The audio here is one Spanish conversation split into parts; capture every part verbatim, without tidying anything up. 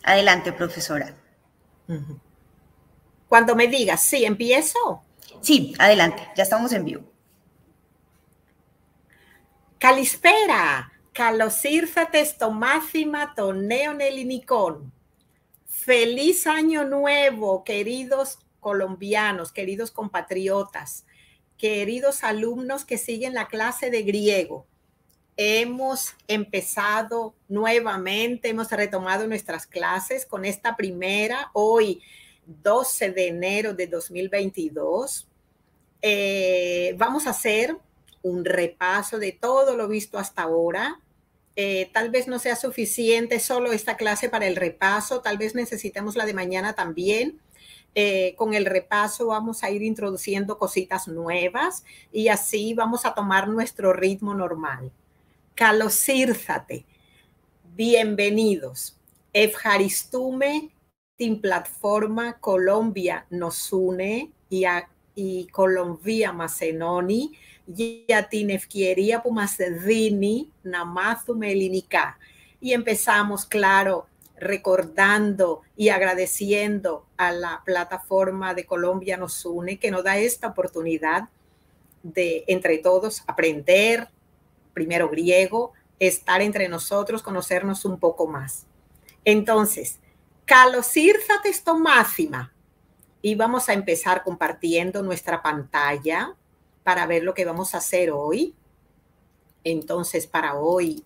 Adelante, profesora. Uh-huh. Cuando me digas, sí, empiezo. Sí, adelante, ya estamos en vivo. Kalispera, καλώς ήρθατε στο μάθημα των νέων ελληνικών. Feliz año nuevo, queridos colombianos, queridos compatriotas, queridos alumnos que siguen la clase de griego. Hemos empezado nuevamente, hemos retomado nuestras clases con esta primera, hoy doce de enero de dos mil veintidós. Eh, vamos a hacer un repaso de todo lo visto hasta ahora. Eh, tal vez no sea suficiente solo esta clase para el repaso, tal vez necesitemos la de mañana también. Eh, con el repaso vamos a ir introduciendo cositas nuevas y así vamos a tomar nuestro ritmo normal. Καλώς ήρθατε. Bienvenidos. Ευχαριστούμε την πλατφόρμα Colombia nos une y, a, y Colombia μας ενώνει για την ευκαιρία που μας δίνει να μάθουμε ελληνικά. Y empezamos, claro, recordando y agradeciendo a la plataforma de Colombia nos une que nos da esta oportunidad de, entre todos, aprender primero griego, estar entre nosotros, conocernos un poco más. Entonces, καλώς ήρθατε στο μάθημα. Y vamos a empezar compartiendo nuestra pantalla para ver lo que vamos a hacer hoy. Entonces, para hoy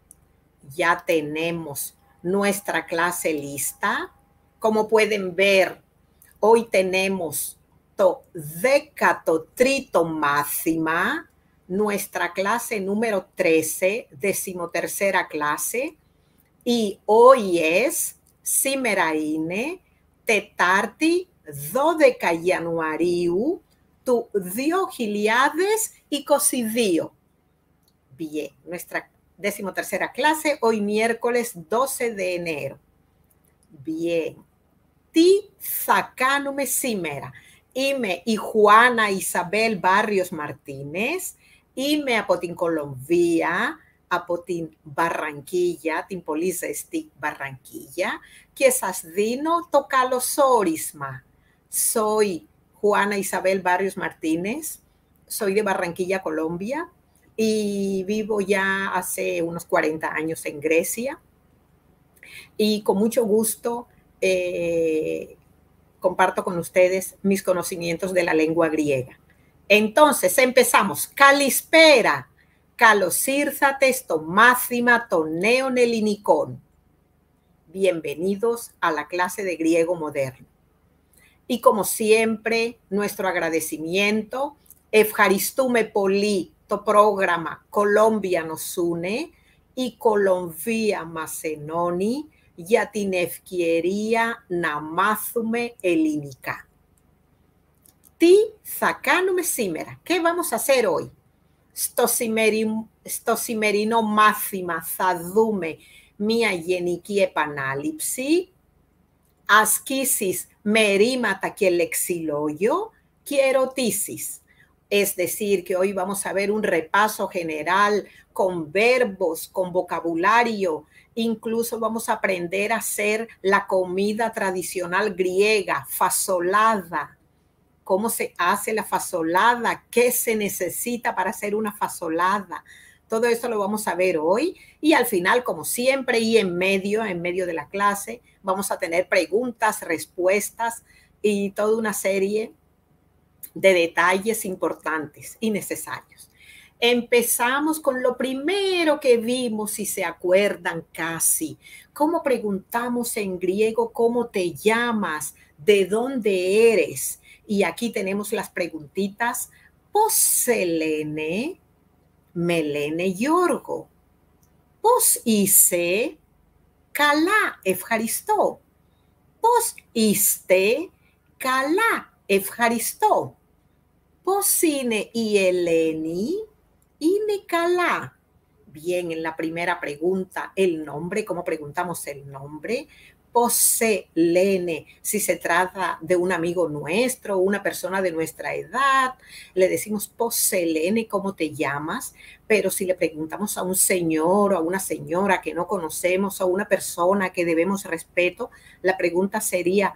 ya tenemos nuestra clase lista. Como pueden ver, hoy tenemos το δέκατο τρίτο μάθημα, nuestra clase número trece, decimotercera clase, y hoy es, σήμερα είναι, Τετάρτη δώδεκα Ιανουαρίου του δύο χιλιάδες είκοσι δύο. Bien, nuestra decimotercera clase, hoy miércoles doce de enero. Bien, τι θα κάνουμε σήμερα? Είμαι η Juana Isabel Barrios Martínez. Είμαι από την Κολομβία, από την Μπαρρανκίγια, την πολύ ζεστή Μπαρρανκίγια και σας δίνω το καλωσόρισμα. Soy Juana Isabel Barrios Martínez, soy de Barranquilla, Colombia y vivo ya hace unos cuarenta años en Grecia y con mucho gusto eh, comparto con ustedes mis conocimientos de la lengua griega. Entonces, empezamos. Καλησπέρα. Καλώς ήρθατε στο μάθημα των νέων ελληνικών. Bienvenidos a la clase de griego moderno. Y como siempre, nuestro agradecimiento. Ευχαριστούμε πολύ το πρόγραμμα Colombia nos une y Colombia μας ενώνει για την ευκαιρία να μάθουμε ελληνικά. Τι θα κάνουμε σήμερα? ¿Qué vamos a hacer hoy? Στο, σημερι... στο σημερινό μάθημα θα δούμε μία γενική επανάληψη, ασκήσεις με ρήματα και λεξιλόγιο και ερωτήσεις. Es decir, que hoy vamos a ver un repaso general con verbos, con vocabulario. Incluso vamos a aprender a hacer la comida tradicional griega, fasolada. ¿Cómo se hace la fasolada? ¿Qué se necesita para hacer una fasolada? Todo eso lo vamos a ver hoy. Y al final, como siempre, y en medio, en medio de la clase, vamos a tener preguntas, respuestas y toda una serie de detalles importantes y necesarios. Empezamos con lo primero que vimos, si se acuerdan casi. ¿Cómo preguntamos en griego cómo te llamas? ¿De dónde eres? Y aquí tenemos las preguntitas. Πώς σε λένε? Με λένε Γιώργο. Πώς είσαι? Καλά, ευχαριστώ. Πώς είστε? Καλά, ευχαριστώ. Πώς είναι η Ελένη? Είναι καλά. Bien, en la primera pregunta, el nombre, ¿cómo preguntamos el nombre? Poselene, si se trata de un amigo nuestro, una persona de nuestra edad, le decimos Poselene, ¿cómo te llamas? Pero si le preguntamos a un señor o a una señora que no conocemos o a una persona que debemos respeto, la pregunta sería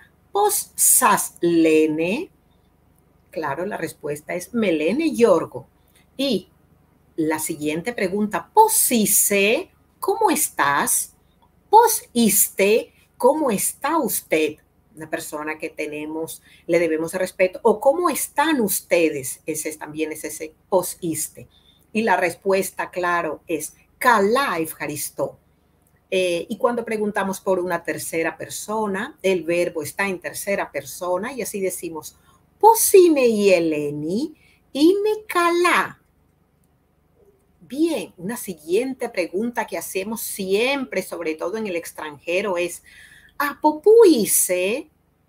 Posaslene. Claro, la respuesta es Melene Yorgo. Y la siguiente pregunta, Posise, ¿cómo estás? Posiste, ¿cómo está usted? Una persona que tenemos, le debemos respeto. O ¿cómo están ustedes? Ese también es ese posiste. Y la respuesta, claro, es Kalá Evharistó. Eh, y cuando preguntamos por una tercera persona, el verbo está en tercera persona y así decimos Posine y Eleni y me Kalá. Bien, una siguiente pregunta que hacemos siempre, sobre todo en el extranjero, es ¿apopuise?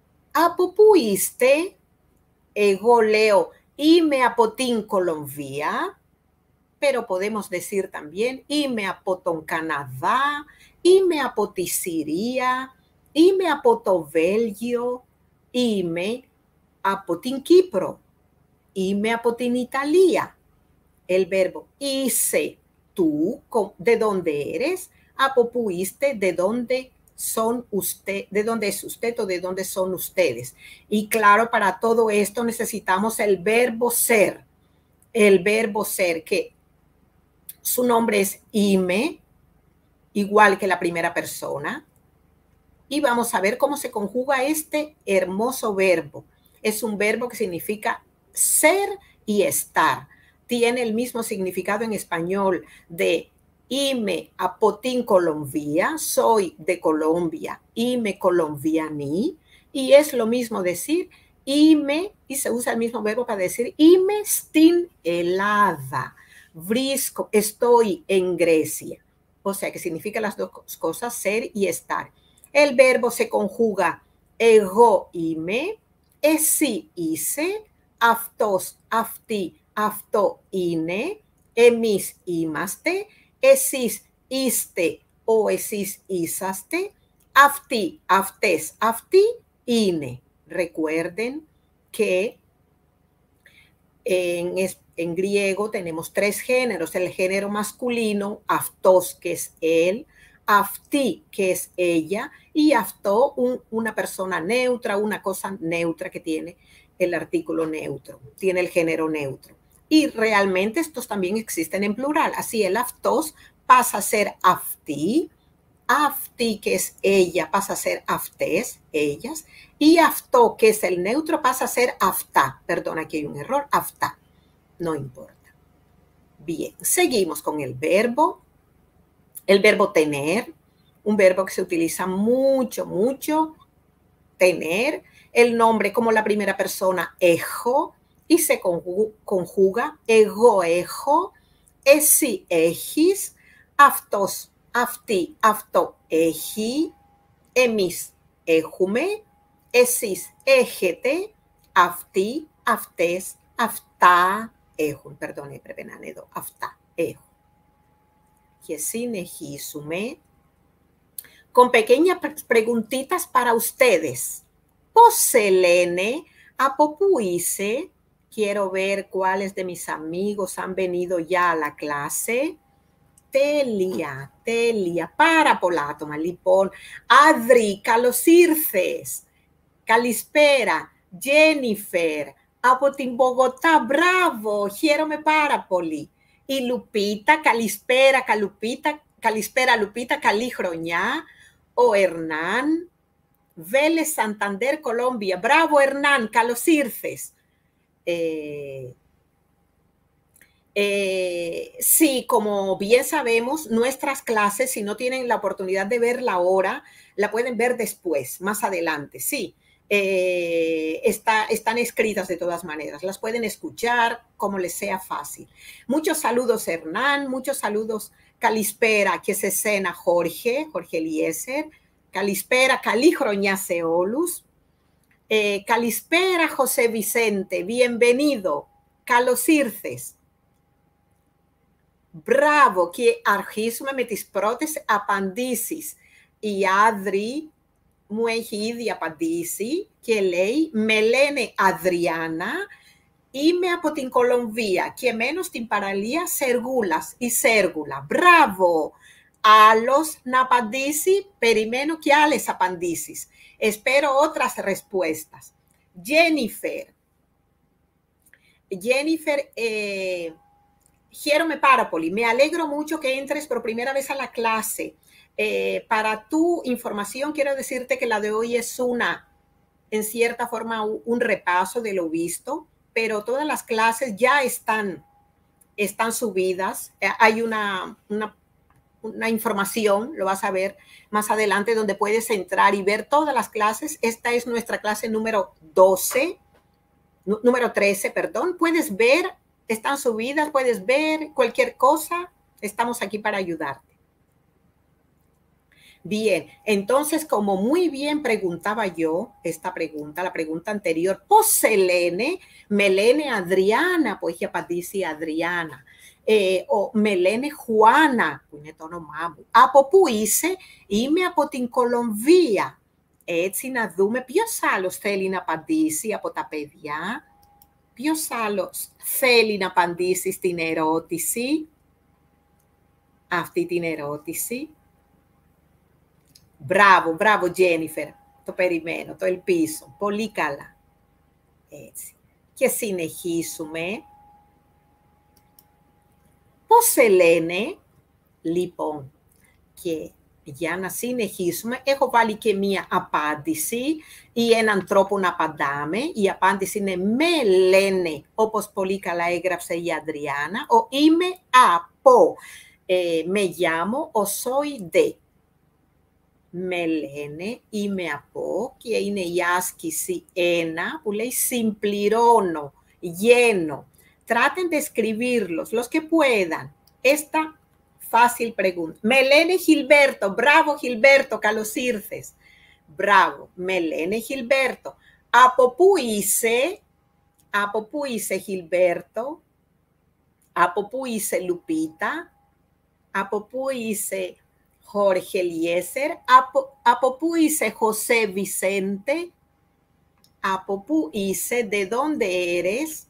¿Apopuiste? Ego leo y me apotín Colombia, pero podemos decir también y me apoton Canadá, y me apoticiría, y me apoto Belgio, y me apotín Kipro, y me apotín Italia. El verbo hice, tú, ¿de dónde eres? Apopuiste, ¿de dónde son usted, de dónde es usted o de dónde son ustedes? Y claro, para todo esto necesitamos el verbo ser, el verbo ser, que su nombre es ime, igual que la primera persona. Y vamos a ver cómo se conjuga este hermoso verbo. Es un verbo que significa ser y estar. Tiene el mismo significado en español de ime apotín Colombia, soy de Colombia, ime colombiani, y es lo mismo decir ime, y se usa el mismo verbo para decir ime stin helada, brisco, estoy en Grecia. O sea que significa las dos cosas, ser y estar. El verbo se conjuga ego ime, esi hice, aftos afti, afto ine, emis imaste, esis iste o esis isaste, afti, aftes, afti, ine. Recuerden que en, en griego tenemos tres géneros. El género masculino, aftos, que es él, afti, que es ella, y afto, un, una persona neutra, una cosa neutra que tiene el artículo neutro, tiene el género neutro. Y realmente estos también existen en plural. Así el aftos pasa a ser afti, afti, que es ella, pasa a ser aftes, ellas, y afto, que es el neutro, pasa a ser afta. Perdón, aquí hay un error, afta. No importa. Bien, seguimos con el verbo. El verbo tener, un verbo que se utiliza mucho, mucho, tener. El nombre como la primera persona, ejo, y se conjuga ego, ejo, esi, ejis, aftos, afti, afto, eji, emis, ejume, esis, ejete, afti, aftes, afta, ejun, perdón, prepenanedo, afta, ejo. Kiesine, jisume, con pequeñas preguntitas para ustedes. Poselene, apopuise, quiero ver cuáles de mis amigos han venido ya a la clase. Telia, Telia, para polato, malipón, Adri, Calosirces, Calispera, Jennifer, Apotin Bogotá, bravo, Hierome para poli. Y Lupita, Calispera, Calupita, Calispera, Lupita, Calijroñá, o Hernán, Vélez, Santander, Colombia. Bravo, Hernán, Calosirces. Eh, eh, sí, como bien sabemos, nuestras clases, si no tienen la oportunidad de verla ahora, la pueden ver después, más adelante. Sí, eh, está, están escritas de todas maneras. Las pueden escuchar como les sea fácil. Muchos saludos, Hernán. Muchos saludos, Calispera, que se cena Jorge, Jorge Eliezer. Calispera, Calijroñaceolus. Eh, Calispera, José Vicente, bienvenido. Calosirces. Μπράβο, και αρχίσουμε με τις πρώτες απαντήσεις. Η Άδρη μου έχει ήδη απαντήσει και λέει, με λένε Αδριάννα, είμαι από την Κολομβία και μένω στην παραλία Σεργούλας, η Σέργουλα. Μπράβο! Άλλος να απαντήσει, περιμένω και άλλες απαντήσεις. Espero otras respuestas. Jennifer. Jennifer, eh, χαίρομαι πάρα πολύ. Me alegro mucho que entres por primera vez a la clase. Eh, para tu información, quiero decirte que la de hoy es una, en cierta forma, un repaso de lo visto, pero todas las clases ya están, están subidas. Eh, hay una, una, una información, lo vas a ver más adelante, donde puedes entrar y ver todas las clases. Esta es nuestra clase número doce, número trece, perdón. Puedes ver, están subidas, puedes ver cualquier cosa. Estamos aquí para ayudarte. Bien, entonces, como muy bien preguntaba yo esta pregunta, la pregunta anterior, Poselene, Melene Adriana, pues ya patisi Adriana, eh, o Melene Juana, pues no mamu, Apopuise, y me apotin Colombia, Etzina Dume, Piosalos, Celina Pandisi, Apotapedia, Piosalos, Celina Pandisi, Tinerotisi, Afti Tinerotisi. Bravo, bravo Jennifer, το περιμένω, το ελπίζω, πολύ καλά. Έτσι. Και συνεχίσουμε. Πώς σε λένε, λοιπόν, και για να συνεχίσουμε, έχω βάλει και μία απάντηση ή έναν τρόπο να απαντάμε. Η απάντηση είναι με λένε, όπως πολύ καλά έγραψε η Αντριάννα, ο είμαι από, ε, με llamo o soy de. Με λένε, είμαι από, και είναι η άσκηση ένα που λέει συμπληρώνω, lleno. Traten de escribirlos, los que puedan. Esta fácil pregunta. Με λένε Gilberto, μπράβο Gilberto, καλώς ήρθες. Μπράβο, με λένε Gilberto. Από πού είσαι, από πού είσαι Gilberto, από πού είσαι Lupita, από πού είσαι Jorge Eliezer, από, από πού είσαι José Vicente, από πού είσαι, de dónde eres.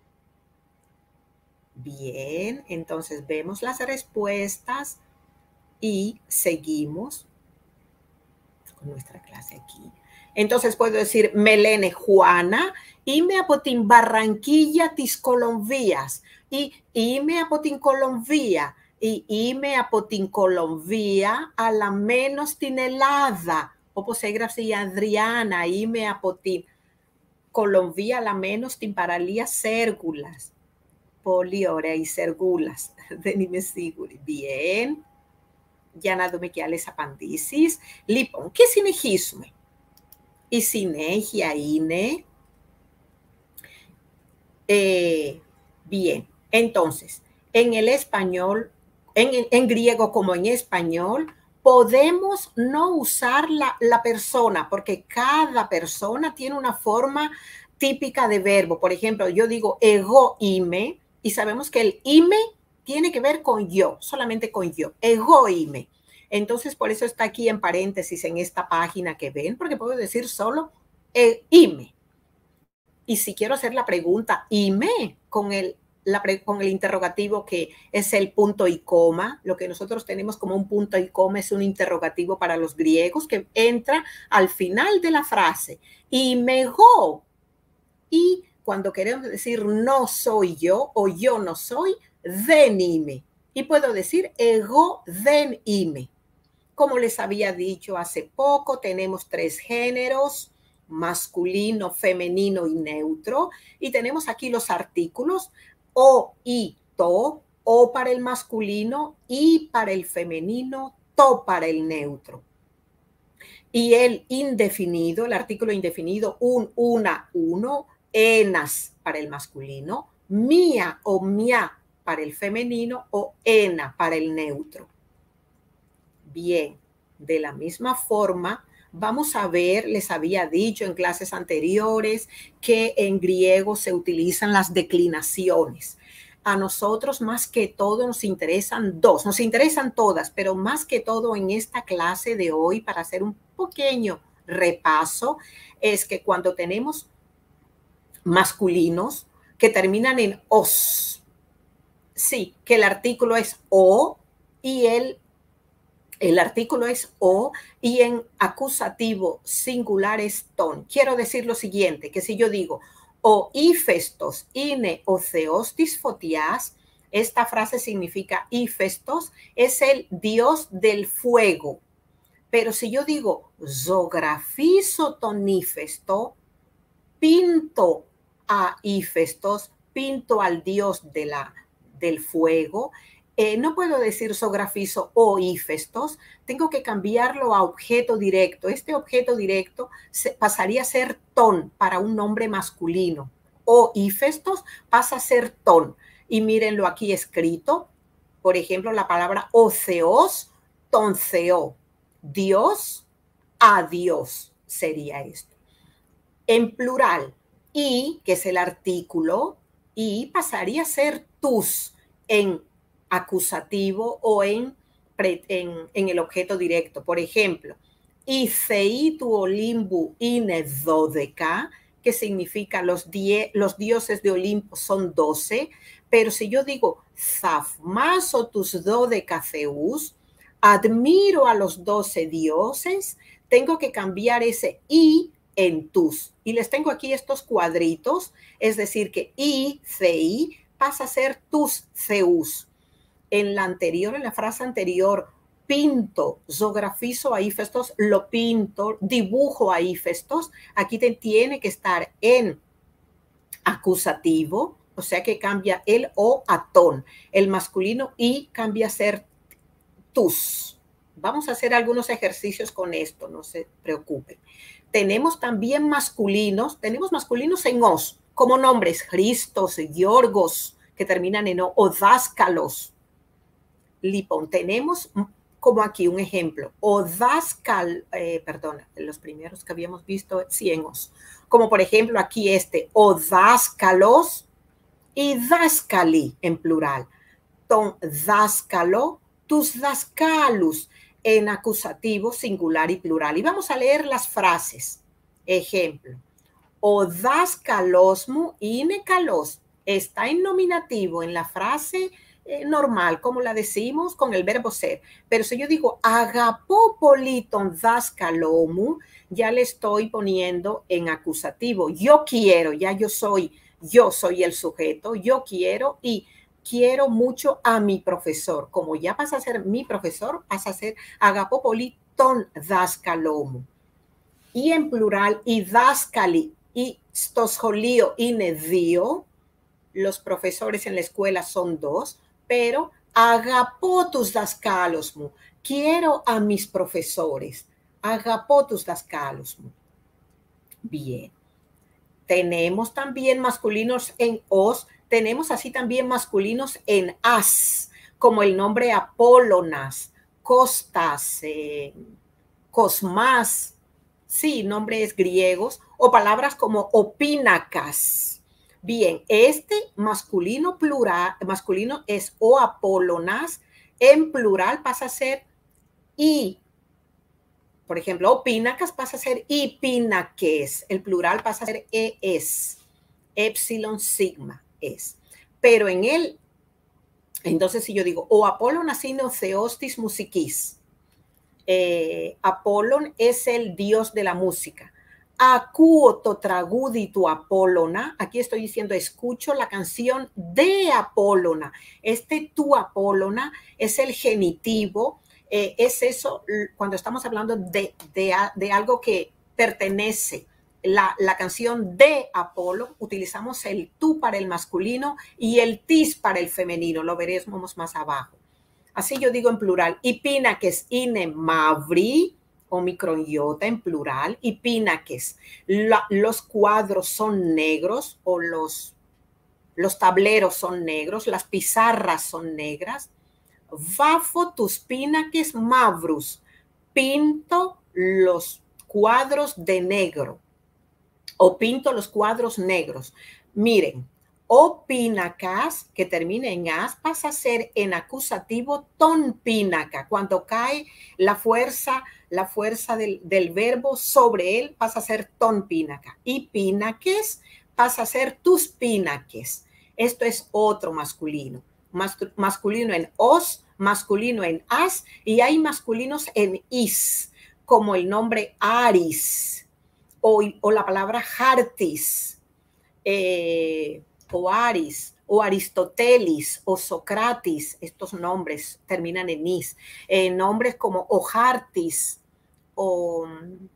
Bien, entonces vemos las respuestas y seguimos con nuestra clase aquí. Entonces puedo decir, με λένε Juana, είμαι από την Barranquilla της Κολομβίας ή είμαι από την Κολομβία. Ή είμαι από την Κολομβία, αλλά μένω στην Ελλάδα. Όπως έγραψε η Ανδριάννα, είμαι από την Κολομβία, αλλά μένω στην παραλία Σέργουλας. Πολύ ωραία, η Σεργούλας. Δεν είμαι σίγουρη. Bien. Για να δούμε και άλλες απαντήσεις. Λοιπόν, και συνεχίσουμε. Η συνέχεια είναι... Eh, bien. Entonces, en el español... En, en griego como en español, podemos no usar la, la persona, porque cada persona tiene una forma típica de verbo. Por ejemplo, yo digo εγώ είμαι, y sabemos que el είμαι tiene que ver con yo, solamente con yo. Εγώ είμαι. Entonces, por eso está aquí en paréntesis en esta página que ven, porque puedo decir solo eh, είμαι. Y si quiero hacer la pregunta είμαι con el La, con el interrogativo que es el punto y coma, lo que nosotros tenemos como un punto y coma es un interrogativo para los griegos que entra al final de la frase. Y mego. Y cuando queremos decir no soy yo o yo no soy, δεν είμαι. Y puedo decir εγώ δεν είμαι. Como les había dicho hace poco, tenemos tres géneros, masculino, femenino y neutro. Y tenemos aquí los artículos o, y, to, o para el masculino y para el femenino, to para el neutro. Y el indefinido, el artículo indefinido, un, una, uno, enas para el masculino, mía o mia para el femenino o ena para el neutro. Bien, de la misma forma, vamos a ver, les había dicho en clases anteriores que en griego se utilizan las declinaciones. a nosotros más que todo nos interesan dos, nos interesan todas, pero más que todo en esta clase de hoy, para hacer un pequeño repaso, es que cuando tenemos masculinos que terminan en os, sí, que el artículo es o y el, el artículo es o y en acusativo singular es ton. Quiero decir lo siguiente, que si yo digo o Ífestos, ine o Theostis fotias, esta frase significa Ífestos es el dios del fuego. Pero si yo digo zografizo ton Ífesto, pinto a Ífestos, pinto al dios de la, del fuego, eh, no puedo decir zografizo o Ífestos, tengo que cambiarlo a objeto directo. Este objeto directo se, pasaría a ser ton para un nombre masculino. O Ífestos pasa a ser ton. Y mírenlo aquí escrito. Por ejemplo, la palabra oceos, tonceo. Dios a Dios sería esto. En plural, y, que es el artículo, y pasaría a ser tus en acusativo o en, en, en el objeto directo. Por ejemplo, Iceitu Olimbu Inedodeca, que significa los, die, los dioses de Olimpo son doce, pero si yo digo Zafmaso tus dodecaceus, admiro a los doce dioses, tengo que cambiar ese i en tus. Y les tengo aquí estos cuadritos, es decir que i, cei, pasa a ser tus Zeus. En la anterior, en la frase anterior, pinto, zografizo a Ífestos, lo pinto, dibujo a Ífestos, aquí te tiene que estar en acusativo, o sea que cambia el o a ton. El masculino y cambia a ser tus. Vamos a hacer algunos ejercicios con esto, no se preocupen. Tenemos también masculinos, tenemos masculinos en os, como nombres, Cristos, Giorgos, que terminan en o, o dáscalos. Lipón, tenemos como aquí un ejemplo, o dáscal, eh, perdona, los primeros que habíamos visto, cienos, como por ejemplo aquí este, o dáscalos y dáscali en plural, ton dáscalo, tus dáscalus en acusativo singular y plural. Y vamos a leer las frases. Ejemplo, o dáscalosmu inecalos está en nominativo en la frase eh, normal, como la decimos con el verbo ser. Pero si yo digo agapopoliton dáscalomu, ya le estoy poniendo en acusativo. Yo quiero, ya yo soy, yo soy el sujeto, yo quiero y quiero mucho a mi profesor. Como ya pasa a ser mi profesor, pasa a ser agapopoliton dáscalomu. Y en plural, y dáscali, y stoscholio y nedio, los profesores en la escuela son dos, pero agapotus dáscalosmu, quiero a mis profesores, agapotus dáscalosmu. Bien. Tenemos también masculinos en os, tenemos así también masculinos en as, como el nombre Apólonas, Costas, eh, Cosmas, sí, nombres griegos, o palabras como opínacas. Bien, este masculino plural, masculino es o Apólonas, en plural pasa a ser i. Por ejemplo, opínacas pasa a ser ipinaques, el plural pasa a ser es, epsilon sigma es. Pero en él, entonces si yo digo, o Apólonas sino Theostis musiquis, eh, Apolón es el dios de la música. Acuo totraguditu Apólona, aquí estoy diciendo, escucho la canción de Apólona. Este tu Apólona es el genitivo, eh, es eso cuando estamos hablando de, de, de algo que pertenece. La, la canción de Apolo, utilizamos el tú para el masculino y el tis para el femenino, lo veremos más abajo. Así yo digo en plural, y pinaques ine mavri, omicron iota en plural, y pinaques. La, los cuadros son negros o los, los tableros son negros, las pizarras son negras. Vafo tus pinaques mavrus, pinto los cuadros de negro o pinto los cuadros negros. Miren, O pínacas, que termina en as, pasa a ser en acusativo ton pínaca. Cuando cae la fuerza, la fuerza del, del verbo sobre él, pasa a ser ton pínaca. Y pínaques pasa a ser tus pínaques. Esto es otro masculino. Mas, masculino en os, masculino en as, y hay masculinos en is, como el nombre Aris, o, o la palabra Jartis, eh, o Aris, o Aristotelis, o Socratis. Estos nombres terminan en is. Eh, nombres como Ojartis, o,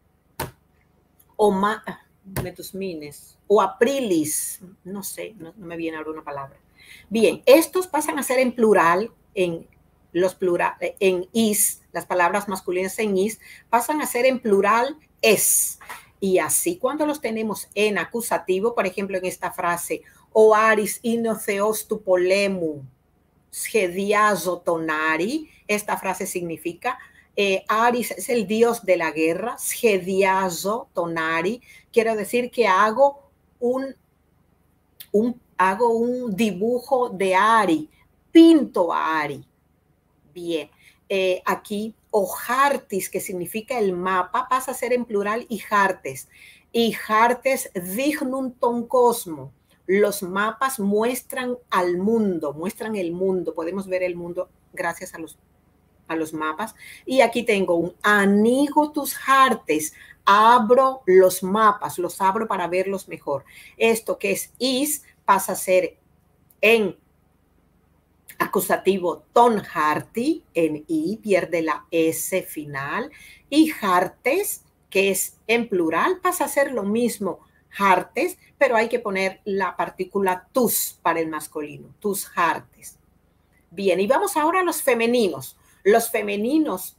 o ma, Metusmines, o Aprilis, no sé, no, no me viene ahora una palabra. Bien, estos pasan a ser en plural, en los plural, en is, las palabras masculinas en is, pasan a ser en plural es. Y así cuando los tenemos en acusativo, por ejemplo, en esta frase, o Aris inoceos tu polemu, schediazo tonari, esta frase significa, eh, Aris es el dios de la guerra, schediazo tonari, quiere decir que hago un, un, hago un dibujo de Ari, pinto a Ari. Bien, eh, aquí Ojartis, que significa el mapa, pasa a ser en plural Ijartes. Ijartes dignum ton cosmo. Los mapas muestran al mundo, muestran el mundo. Podemos ver el mundo gracias a los, a los mapas. Y aquí tengo un anigo tus jartes. Abro los mapas, los abro para verlos mejor. Esto que es is pasa a ser en acusativo ton harti, en i, pierde la s final, y jartes, que es en plural, pasa a ser lo mismo, jartes, pero hay que poner la partícula tus para el masculino, tus jartes. Bien, y vamos ahora a los femeninos. Los femeninos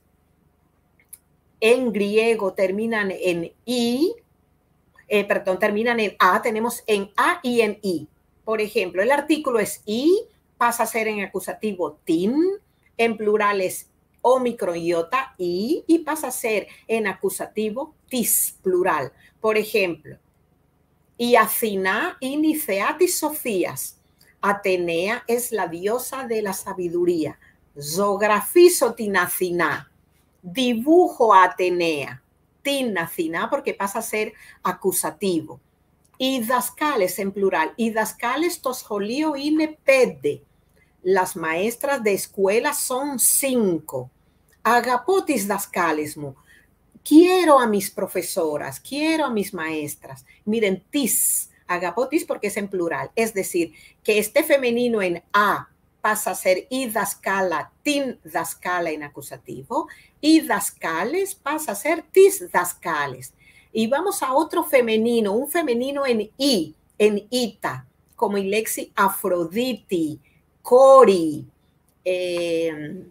en griego terminan en i, eh, perdón, terminan en a, tenemos en a y en i. Por ejemplo, el artículo es i, pasa a ser en acusativo tin, en plural es omicron iota i, y pasa a ser en acusativo tis, plural. Por ejemplo, y Athina iniciatis Sofías. Atenea es la diosa de la sabiduría. Zografizo tinacina. Dibujo a Atenea. Tinacina, porque pasa a ser acusativo. Y dascales en plural. Y dascales toscholio ine pede. Las maestras de escuela son cinco. Agapotis dascalesmo. Quiero a mis profesoras, quiero a mis maestras. Miren, tis, agapotis porque es en plural. Es decir, que este femenino en a pasa a ser i dascala, tin dascala en acusativo. Y dascales pasa a ser tis dascales. Y vamos a otro femenino, un femenino en i, en ita, como ilexi Afroditi, Cori, eh,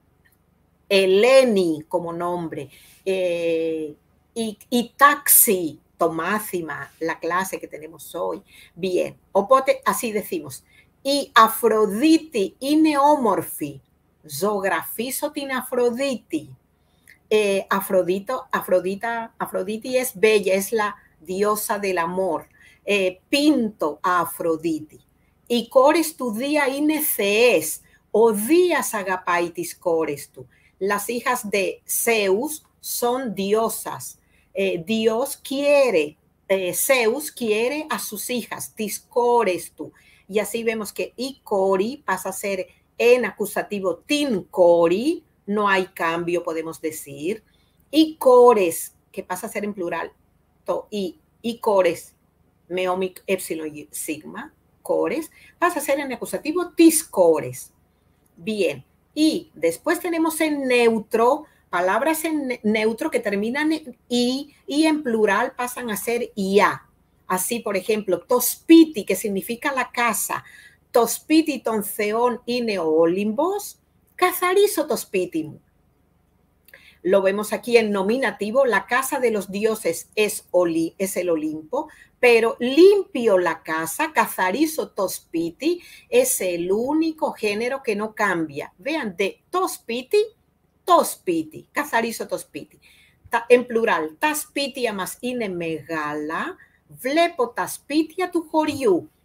Eleni como nombre, eh, y, y taxi, Tomácima, la clase que tenemos hoy. Bien, opote, así decimos. Y Afroditi, y Neomorfi, Zografizotin Afroditi. Eh, Afrodito, Afrodita, Afroditi es bella, es la diosa del amor. Eh, pinto a Afroditi. Y cores tu día ineces, o días agapaitis cores tu. Las hijas de Zeus son diosas. Eh, Dios quiere, eh, Zeus quiere a sus hijas, tiscores tú. Y así vemos que icori pasa a ser en acusativo tincori, no hay cambio, podemos decir. Icores, que pasa a ser en plural, to, y, icores, meomic, epsilon, sigma, cores, pasa a ser en acusativo tiscores. Bien. Y después tenemos en neutro, palabras en neutro que terminan en i y en plural pasan a ser ia. Así, por ejemplo, tospiti, que significa la casa, tospiti tonceón y neolimbos, cazarizo tospitimu. Lo vemos aquí en nominativo, la casa de los dioses es, oli, es el Olimpo, pero limpio la casa, cazarizo tospiti, es el único género que no cambia. Vean, de tospiti, tospiti, cazarizo tospiti. Ta, en plural, taspitia más ine megala, vlepo taspitia tu joriu.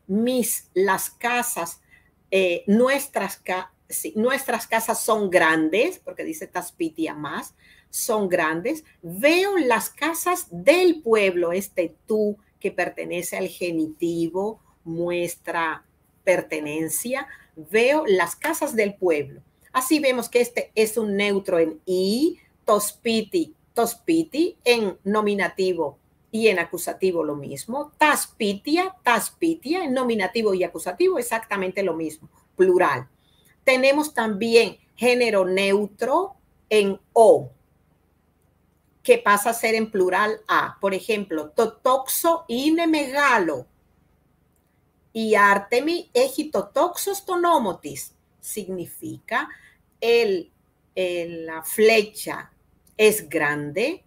mis, las casas, eh, nuestras, ca sí, nuestras casas son grandes, porque dice taspitia más, son grandes. Veo las casas del pueblo, este tú que pertenece al genitivo, muestra pertenencia. Veo las casas del pueblo. Así vemos que este es un neutro en i, tospiti, tospiti, en nominativo y en acusativo lo mismo. Taspitia, taspitia, en nominativo y acusativo exactamente lo mismo, plural. Tenemos también género neutro en o, que pasa a ser en plural a. Por ejemplo, totoxo ine megalo y artemi egitotoxos tonomotis. Significa el, el, la flecha es grande,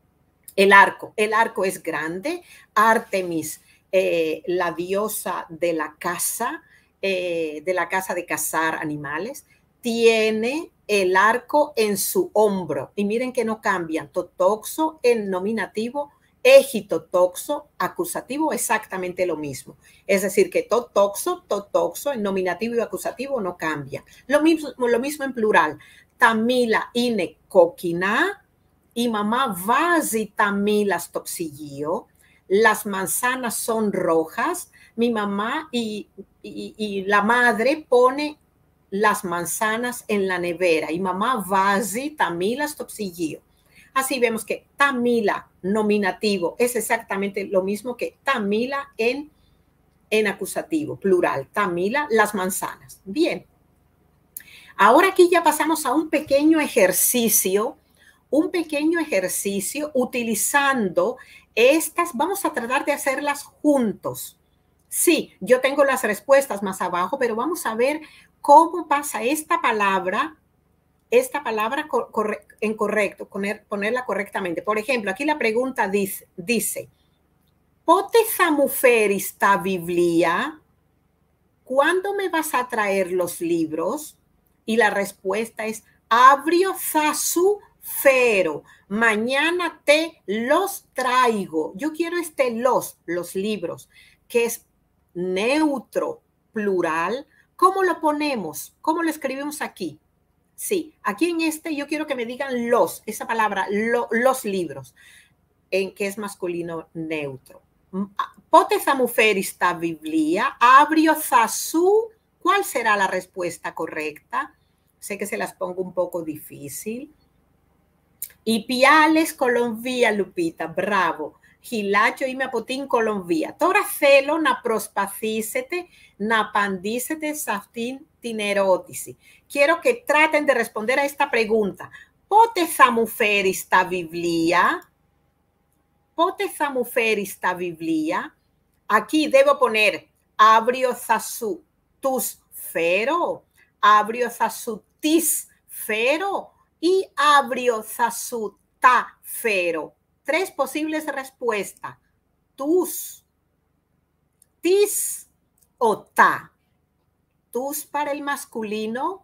el arco, el arco es grande. Artemis, eh, la diosa de la caza, eh, de la caza de cazar animales, tiene el arco en su hombro. Y miren que no cambian. Totoxo en nominativo, egitotoxo, acusativo, exactamente lo mismo. Es decir, que totoxo, totoxo, en nominativo y acusativo no cambia. Lo mismo, lo mismo en plural. Tamila ine kokina y mamá vazi tamilas topsillío. Las manzanas son rojas. Mi mamá y, y, y la madre pone las manzanas en la nevera y mamá vazi tamilas topsillío. Así vemos que tamila, nominativo, es exactamente lo mismo que tamila en, en acusativo, plural. Tamila, las manzanas. Bien. Ahora aquí ya pasamos a un pequeño ejercicio, un pequeño ejercicio utilizando estas. Vamos a tratar de hacerlas juntos. Sí, yo tengo las respuestas más abajo, pero vamos a ver cómo pasa esta palabra esta palabra corre, en correcto, poner, ponerla correctamente. Por ejemplo, aquí la pregunta dice, dice ¿Pote zamuferis ta biblia? ¿Cuándo me vas a traer los libros? Y la respuesta es abrio zasu fero. Mañana te los traigo. Yo quiero este los, los libros, que es neutro, plural. ¿Cómo lo ponemos? ¿Cómo lo escribimos aquí? Sí, aquí en este yo quiero que me digan los, esa palabra, lo, los libros, en que es masculino neutro. Pote zamuferis ta biblia, abrio zasu. ¿Cuál será la respuesta correcta? Sé que se las pongo un poco difícil. Y piales Colombia, Lupita, bravo. Gilacho y Mapotín, Colombia. Toracelo, na prospacícete, na pandícete, saftín, tinerotisi. Quiero que traten de responder a esta pregunta. ¿Pote zamuferis ta biblia? ¿Pote zamuferis ta biblia? Aquí debo poner abrio zasu tus fero, abrio zasu tis fero y abrio zasu ta fero. Tres posibles respuestas. Tus, tis o ta. Tus para el masculino,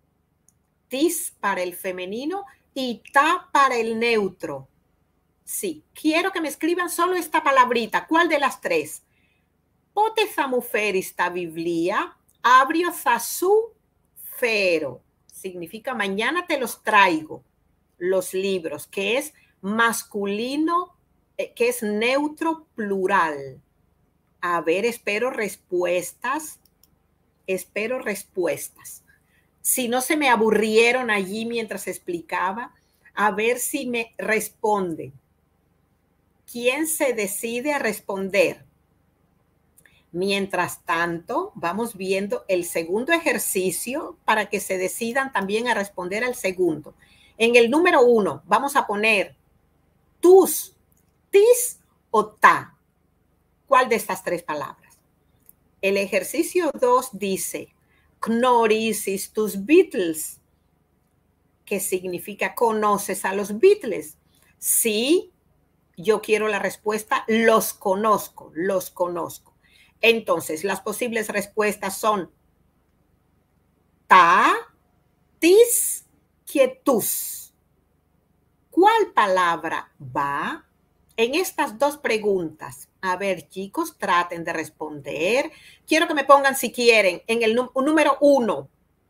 tis para el femenino y ta para el neutro. Sí, quiero que me escriban solo esta palabrita. ¿Cuál de las tres? Pote zamuferis ta biblia, abrio zasu fero. Significa mañana te los traigo, los libros, que es masculino, que es neutro plural. A ver, espero respuestas. Espero respuestas. Si no se me aburrieron allí mientras explicaba, a ver si me responden. ¿Quién se decide a responder? Mientras tanto, vamos viendo el segundo ejercicio para que se decidan también a responder al segundo. En el número uno, vamos a poner tus, tis o ta. ¿Cuál de estas tres palabras? El ejercicio dos dice, ¿Knorisis tus Beatles? ¿Qué significa conoces a los Beatles? Sí, yo quiero la respuesta, los conozco, los conozco. Entonces, las posibles respuestas son ta, tis, quietus. ¿Cuál palabra va en estas dos preguntas? A ver, chicos, traten de responder. Quiero que me pongan, si quieren, en el número uno.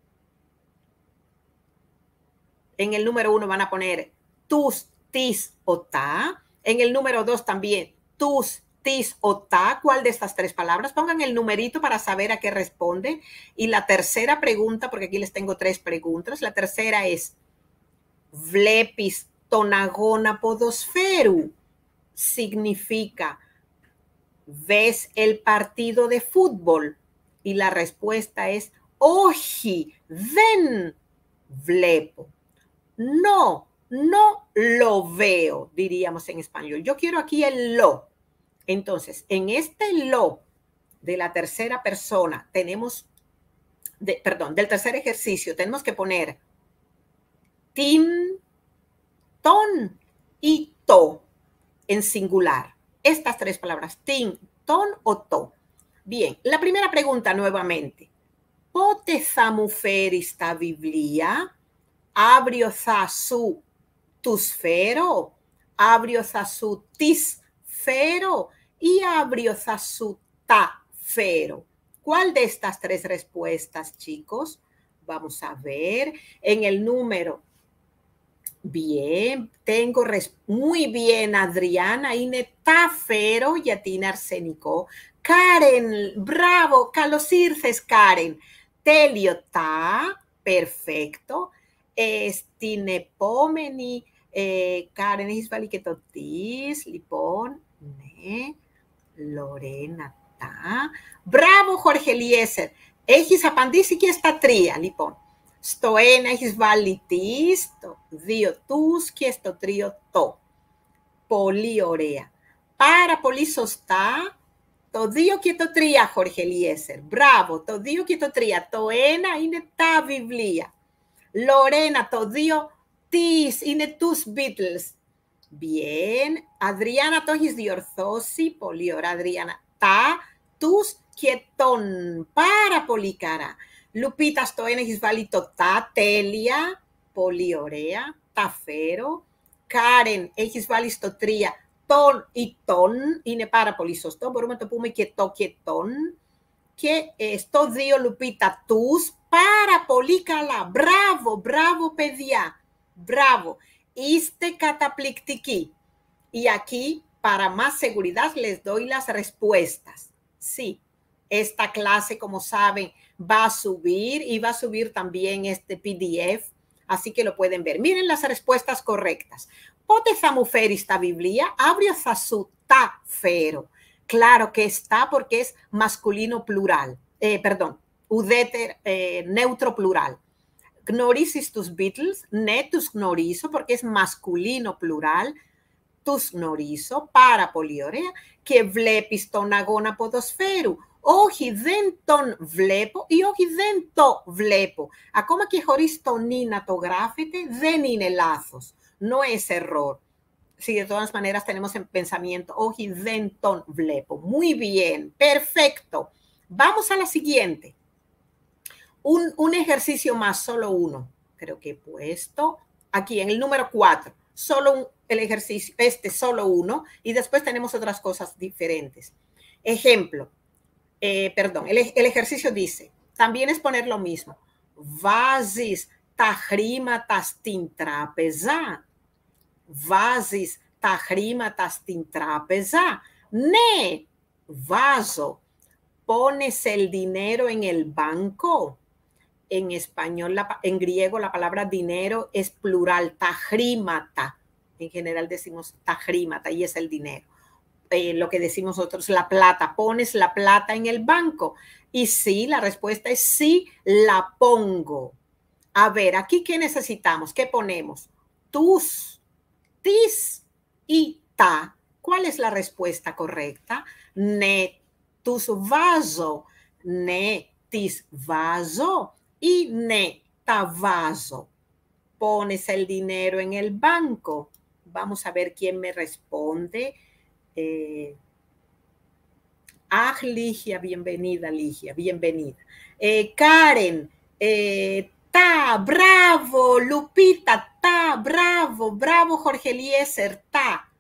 En el número uno van a poner tus, tis o ta. En el número dos también tus, tis o ta. ¿Cuál de estas tres palabras? Pongan el numerito para saber a qué responde. Y la tercera pregunta, porque aquí les tengo tres preguntas. La tercera es Vlepis tonagona podosferu. Significa, ¿ves el partido de fútbol? Y la respuesta es oji, ven, vlepo. No, no lo veo, diríamos en español. Yo quiero aquí el lo. Entonces, en este lo de la tercera persona tenemos, de, perdón, del tercer ejercicio, tenemos que poner tin, ton y to en singular. Estas tres palabras, tin, ton o to. Bien, la primera pregunta nuevamente. ¿Pote samuferis ta biblia? Abrio su tusfero, abrio su tisfero y abrio su tafero. ¿Cuál de estas tres respuestas, chicos? Vamos a ver en el número. Bien, tengo muy bien, Adriana, Ine tafero, Yatina Arsénico. Karen, bravo, Carlos Circes, Karen. Telio ta, perfecto. Estine pomeni, eh, Karen Isvaliketotis, Lipón, ne, Lorena ta. Bravo, Jorge Eliezer. Ejis apandisi que está tría, Lipón. Stoena Isvalitis, dio tus, que esto trío to. Poliorea. Para polisostá, todio quieto tría, Jorge Eliezer. Bravo, todio quieto tría. Toena ineta biblia. Lorena, todio tis, inetus Beatles. Bien. Adriana, tojis diorzosi, poliora. Adriana, ta, tus, quieton, para policara. Lupita, stoena, hisvalito, ta, telia, poliorea, tafero. Karen, hisvalistotría, ton y ton, ine para polisosto, por un momento pume quieto, quieton. Que esto dio Lupita, tus, para polícala, bravo, bravo pedia, bravo, iste cataplictiqui. Y aquí, para más seguridad, les doy las respuestas. Sí, esta clase, como saben, va a subir y va a subir también este P D F, así que lo pueden ver. Miren las respuestas correctas. Pote samuferis ta biblia, abrio sasu ta fero. Claro que está porque es masculino plural, eh, perdón, udéter eh, neutro plural. Gnorisis tus Beatles, ne tus gnorizo porque es masculino plural, tus gnorizo para poliorea, que vlepis tonagona podosferu. Oji denton vlepo y oji dento vlepo. A como que horistonina tográfete denine lazos. No es error. Sí, de todas maneras tenemos en pensamiento oji denton vlepo. Muy bien, perfecto. Vamos a la siguiente. Un, un ejercicio más, solo uno. Creo que he puesto aquí en el número cuatro. Solo un, el ejercicio, este solo uno. Y después tenemos otras cosas diferentes. Ejemplo. Eh, perdón, el, el ejercicio dice, también es poner lo mismo. Vasis tahrimatas tintrapeza. Vasis tahrimatas tintrapeza. Ne, vaso. ¿Pones el dinero en el banco? En español, la, en griego, la palabra dinero es plural, tahrimata. En general decimos tahrimata y es el dinero. Eh, lo que decimos nosotros, la plata. ¿Pones la plata en el banco? Y sí, la respuesta es sí, la pongo. A ver, aquí, ¿qué necesitamos? ¿Qué ponemos? Tus, tis y ta. ¿Cuál es la respuesta correcta? Ne, tus vaso, ne, tis vaso y ne, ta vaso. ¿Pones el dinero en el banco? Vamos a ver quién me responde. Eh, ah, Ligia, bienvenida, Ligia, bienvenida. Eh, Karen, eh, ta, bravo, Lupita, ta, bravo, bravo, Jorge Eliezer, ta.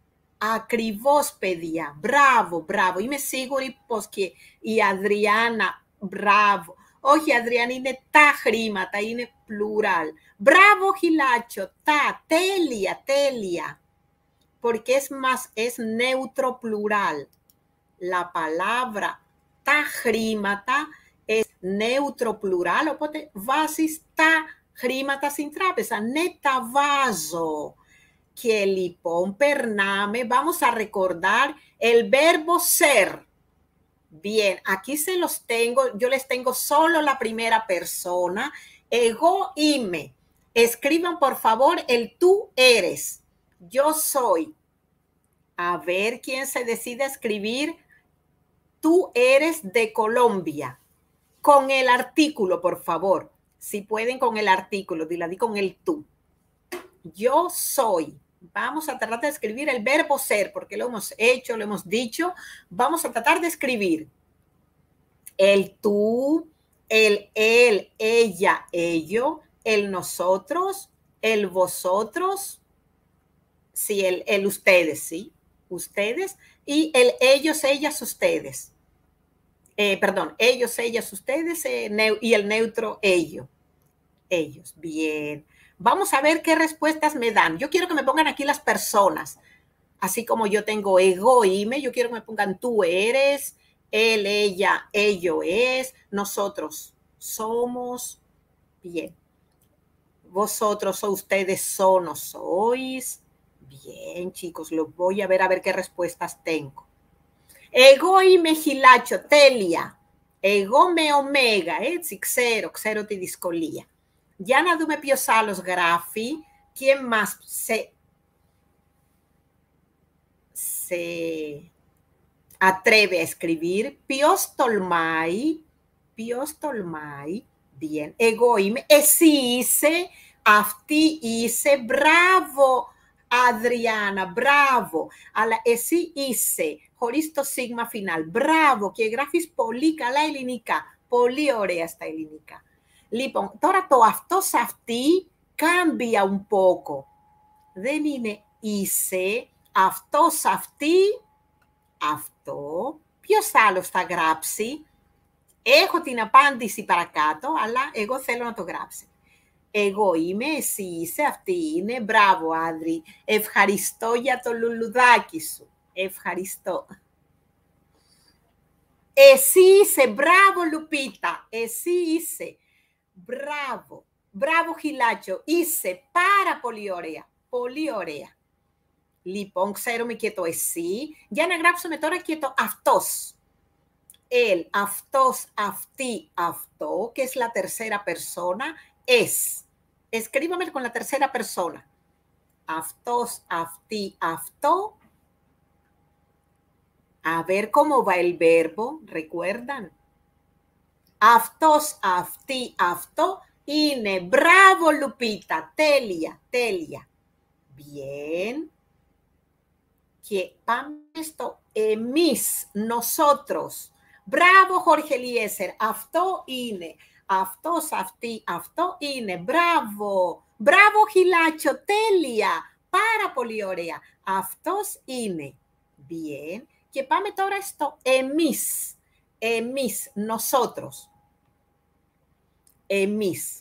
Ακριβώς, παιδιά. Μπράβο, μπράβο. Είμαι σίγουρη πως και η Αδριάννα, μπράβο. Όχι, Αδριάννα, είναι τα χρήματα, είναι plural. Bravo, Gilacho, ta, τέλεια, τέλεια. Porque es más, es neutro plural. La palabra τα χρήματα es neutro plural, οπότε βάζεις τα χρήματα στην τράπεζα. Ναι, τα βάζω. Και λοιπόν, περνάμε, vamos a recordar el verbo ser. Bien, aquí se los tengo, yo les tengo solo la primera persona. Εγώ είμαι. Escriban, por favor, el tú eres. Yo soy. A ver quién se decide a escribir tú eres de Colombia. Con el artículo, por favor. Si pueden, con el artículo. Dila, di con el tú. Yo soy. Vamos a tratar de escribir el verbo ser, porque lo hemos hecho, lo hemos dicho. Vamos a tratar de escribir el tú, el él, ella, ello, el nosotros, el vosotros, sí, el, el ustedes, sí, ustedes, y el ellos, ellas, ustedes. Eh, perdón, ellos, ellas, ustedes, eh, neu- y el neutro ello, ellos. Bien. Vamos a ver qué respuestas me dan. Yo quiero que me pongan aquí las personas. Así como yo tengo ego, ime, yo quiero que me pongan tú eres, él, ella, ello es, nosotros somos. Bien. Vosotros o ustedes son o sois. Bien, chicos, lo voy a ver a ver qué respuestas tengo. Ego ime Gilacho, telia. Ego me omega, eh, xero, xero ti discolía. Yana dume piosalos grafi. ¿Quién más se, se atreve a escribir? Pios tolmai. Pios tolmai. Bien. Egoime. Esise. Afti ise. Bravo, Adriana. Bravo. Alla esi ise. Horisto sigma final. Bravo. Και γράφεις πολύ καλά ελληνικά. Πολύ ωραία στα ελληνικά. Λοιπόν, τώρα το αυτό σε αυτή κάμπια un poco. Δεν είναι είσαι, αυτό σε αυτή, αυτό. Ποιος άλλος θα γράψει? Έχω την απάντηση παρακάτω, αλλά εγώ θέλω να το γράψει. Εγώ είμαι, εσύ είσαι, αυτή είναι. Μπράβο, Άδρη. Ευχαριστώ για το λουλουδάκι σου. Ευχαριστώ. Εσύ είσαι, μπράβο, Λουπίτα. Εσύ είσαι. Μπράβο, μπράβο Χιλάτσο, είσαι πάρα πολύ ωραία, πολύ ωραία. Λοιπόν, ξέρουμε και το εσύ, για να γράψουμε τώρα και το αυτός. Él, αυτός, αυτή, αυτό, que es la tercera persona, es. Escríbame con la tercera persona. Αυτός, αυτή, αυτό. A ver cómo va el verbo, ¿recuerdan? Αυτός, αυτή, αυτό είναι. Μπράβο, Λουπίτα. Τέλεια, τέλεια. Bien. Και πάμε στο εμείς, nosotros. Μπράβο, Jorge Eliezer. Αυτό είναι. Αυτός, αυτή, αυτό είναι. Μπράβο. Μπράβο, Χιλάτσο. Τέλεια. Πάρα πολύ ωραία. Αυτός είναι. Bien. Και πάμε τώρα στο εμείς. Εμείς, nosotros. Εμείς.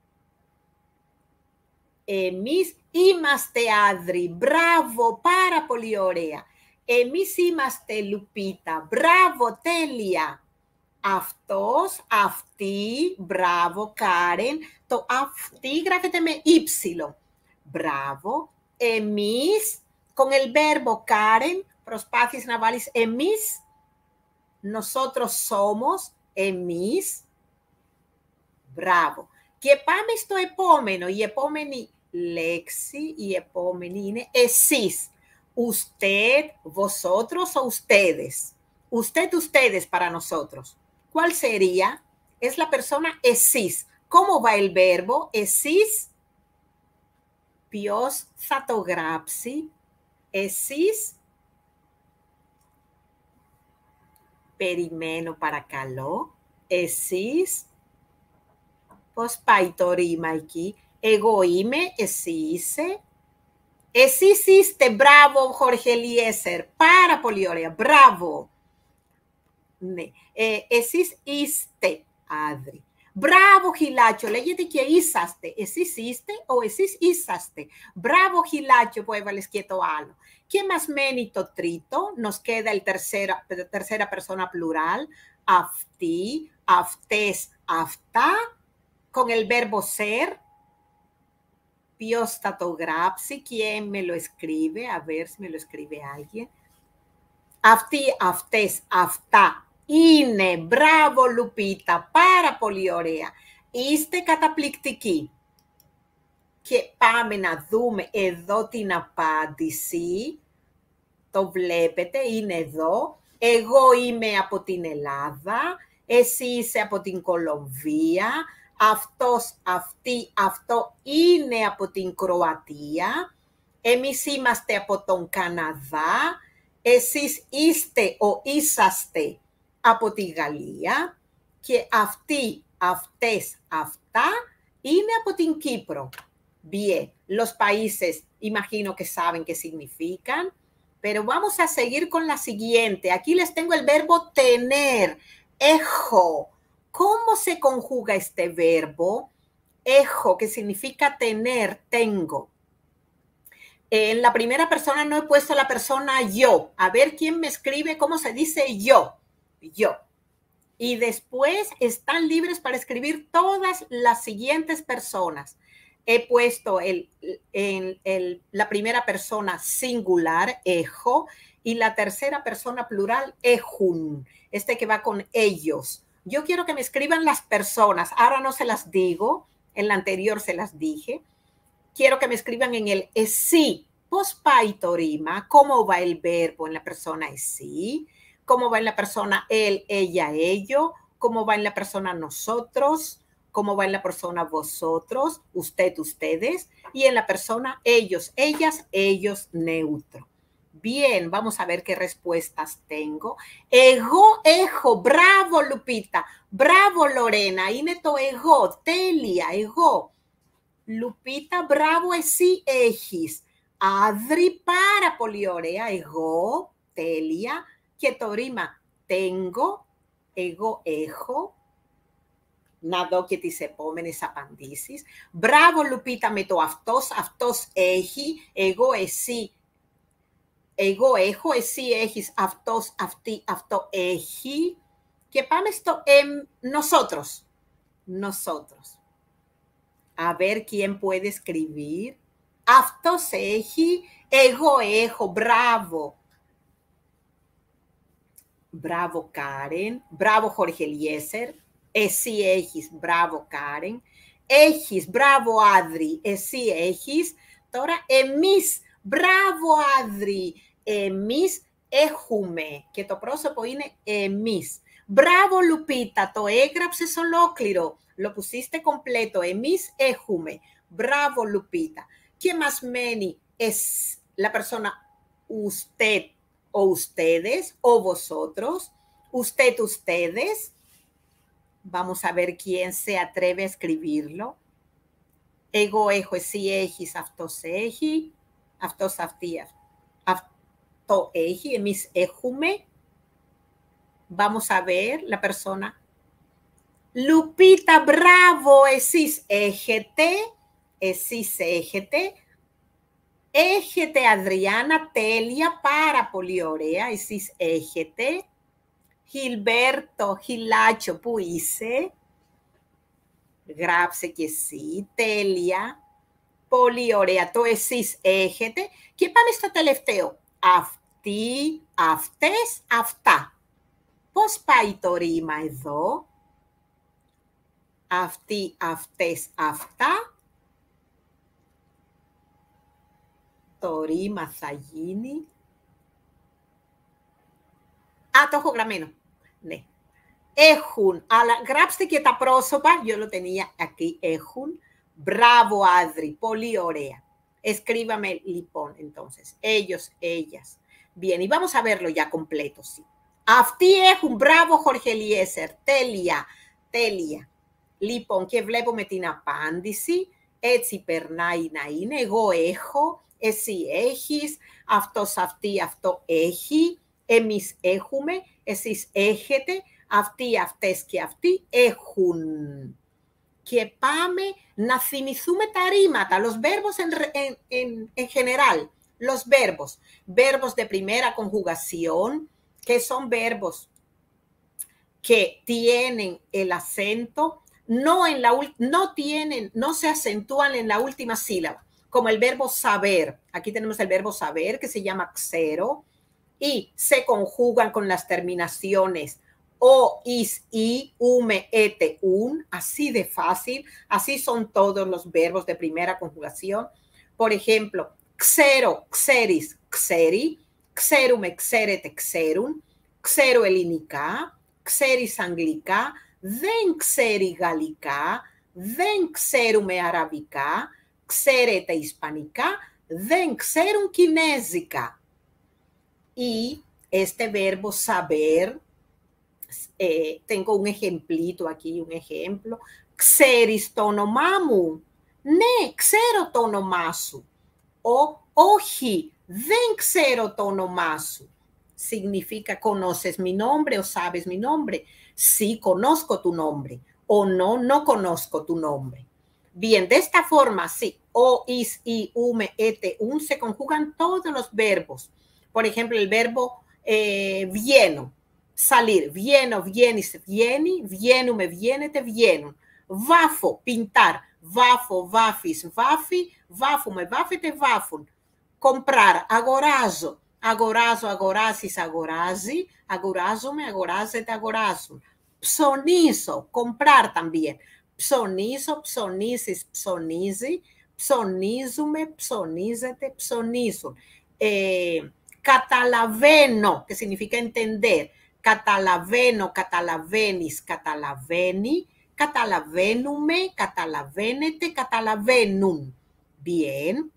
Εμείς είμαστε, Άδρη. Μπράβο, πάρα πολύ ωραία. Εμείς είμαστε, Λουπίτα. Μπράβο, τέλεια. Αυτός, αυτή, μπράβο, Κάρεν. Το αυτή γράφεται με ύψιλο. Μπράβο. Εμείς, con el verbo Karen, προσπάθεις να βάλεις εμείς. Nosotros somos, εμείς. Μπράβο. Και πάμε στο επόμενο. Η επόμενη λέξη, η επόμενη είναι εσείς. Usted, vosotros o ustedes. Usted, ustedes para nosotros. ¿Cuál sería? Es la persona εσείς. ¿Cómo va el verbo? Εσείς. Ποιος θα το γράψει? Εσείς. Περιμένω παρακαλώ. Εσείς. Πώς πάει το ρήμα εκεί? Εγώ είμαι, εσύ είσαι. Εσείς μπράβο, Jorge Eliezer, πάρα πολύ ωραία, μπράβο. Ναι, ε, εσείς είστε, Άδρη. Μπράβο, Χιλάτσιο, λέγεται και είσαστε. Εσείς είστε, ο εσείς είσαστε. Μπράβο, Χιλάτσιο, που έβαλες και το άλλο. Και μας μένει το τρίτο, nos queda el tercera, tercera persona plural, αυτοί, αυτές, αυτά, con el verbo ser. Ποιος θα το γράψει, quién me lo escribe, a ver si me lo escribe alguien. Αυτοί, αυτές, αυτά. Είναι, μπράβο Λουπίτα, πάρα πολύ ωραία. Είστε καταπληκτικοί. Και πάμε να δούμε εδώ την απάντηση. Το βλέπετε, είναι εδώ. Εγώ είμαι από την Ελλάδα, εσύ είσαι από την Κολομβία, αυτός, αυτή, αυτό είναι από την Κροατία, εμείς είμαστε από τον Καναδά, εσείς είστε, ο είσαστε από τη Γαλλία και αυτοί, αυτές, αυτά είναι από την Κύπρο. Bien, los países, imagino que saben qué significan, pero vamos a seguir con la siguiente. Aquí les tengo el verbo tener, ejo. ¿Cómo se conjuga este verbo? Ejo, que significa tener, tengo. En la primera persona no he puesto la persona yo. A ver quién me escribe cómo se dice yo. Yo. Y después están libres para escribir todas las siguientes personas. He puesto el, el, el, la primera persona singular, ejo, y la tercera persona plural, ejun. Este que va con ellos. Yo quiero que me escriban las personas. Ahora no se las digo. En la anterior se las dije. Quiero que me escriban en el esi. Pospaitorima. ¿Cómo va el verbo en la persona esi? ¿Cómo va en la persona él, ella, ello? ¿Cómo va en la persona nosotros? ¿Cómo va en la persona vosotros? Usted, ustedes. Y en la persona ellos, ellas, ellos, neutro. Bien, vamos a ver qué respuestas tengo. Ego, ejo, bravo Lupita, bravo Lorena, ineto ego, Telia, ego. Lupita, bravo esi, egis. Adri para poliorea, ego, Telia, Quietorima, tengo, ego, ejo. Να δω και τις επόμενες απαντήσεις. Μπράβο Λουπίτα με το αυτός, αυτός έχει, εγώ, εσύ, εγώ έχω, εσύ έχεις, αυτός, αυτή, αυτό έχει. Και πάμε στο em, nosotros. Nosotros. A ver quién puede escribir. Αυτός έχει, εγώ έχω, μπράβο. Μπράβο Karen, μπράβο Jorge Eliezer. Εσύ έχεις, μπράβο Κάρεν. Έχεις, μπράβο Άδρη, εσύ έχεις. Τώρα εμείς, μπράβο Άδρη, εμείς έχουμε. Και το πρόσωπο είναι εμείς. Μπράβο Λουπίτα, το έγραψες ολόκληρο. Lo pusiste completo, εμείς έχουμε. Μπράβο Λουπίτα. Και μας μένει es la persona usted o ustedes o vosotros. Usted, ustedes. Vamos a ver quién se atreve a escribirlo. Εγώ έχω, εσύ έχεις, αυτός έχει, αυτός αυτή, αυτό έχει, εμείς έχουμε. Vamos a ver la persona. Lupita, bravo, εσείς έχετε, εσείς έχετε. Έχετε, Αδριάννα, τέλεια, πάρα πολύ ωραία, εσείς έχετε. Gilberto, Γιλάτσιο, πού είσαι? Γράψε και εσύ, τέλεια. Πολύ ωραία, το εσείς έχετε. Και πάμε στο τελευταίο. Αυτοί, αυτές, αυτά. Πώς πάει το ρήμα εδώ? Αυτοί, αυτές, αυτά. Το ρήμα θα γίνει... Α, το έχω γραμμένο. Ναι. Έχουν, αλλά γράψτε και τα πρόσωπα. Yo lo tenía aquí, έχουν. Μπράβο, Άδρη, πολύ ωραία. Escríbame, λοιπόν, entonces. Ellos, ellas. Bien, y vamos a verlo ya completo, sí. Αυτοί έχουν, μπράβο, Jorge Eliezer. Τέλεια, τέλεια. Λοιπόν, και βλέπουμε την απάντηση. Έτσι περνάει να είναι. Εγώ έχω, εσύ έχεις, αυτός αυτή αυτό έχει, εμείς έχουμε, εσείς έχετε, αυτοί αυτές και αυτοί έχουν. Και πάμε να θυμηθούμε τα ρήματα, los verbos en, en, en, en general, los verbos, verbos de primera conjugación, que son verbos que tienen el acento, no, en la, no, tienen, no se acentúan en la última sílaba, como el verbo saber. Aquí tenemos el verbo saber, que se llama xero, y se conjugan con las terminaciones o, is, i, ume, ete, un, así de fácil. Así son todos los verbos de primera conjugación. Por ejemplo, xero, xeris, xeri, xerume, xerete, xerum, xero elinica, xeris anglica, δεν ξέρει γαλλικά, δεν ξέρουμε αραβικά, ξέρετε ισπανικά, δεν ξέρουν κινέζικα. Y este verbo saber, eh, tengo un ejemplito aquí, un ejemplo. Ξέρεις το όνομά μου? Ναι, ξέρω το όνομά σου. O, όχι, δεν ξέρω το όνομά σου. Significa, ¿conoces mi nombre o sabes mi nombre? Sí, conozco tu nombre. O no, no conozco tu nombre. Bien, de esta forma, sí, o, is, i, ume, ete, un, se conjugan todos los verbos. Por ejemplo, el verbo eh, vieno, salir, vieno, vienis, vieni, vienume, vienete, vienun. Vafo, pintar, vafo, vafis, vafi, vafume, vafete, vafun. Comprar, agorazo, agorazo, agorazis, agorazi, agorazume, agorazete, agorazun. Psonizo, comprar también. Psonizo, psonisis, psonizi, psonizume, psonizete, psonizun. Eh, catalaveno, que significa entender. Catalaveno, catalavenis, catalaveni, catalavenume, catalavenete, catalavenum. Bien.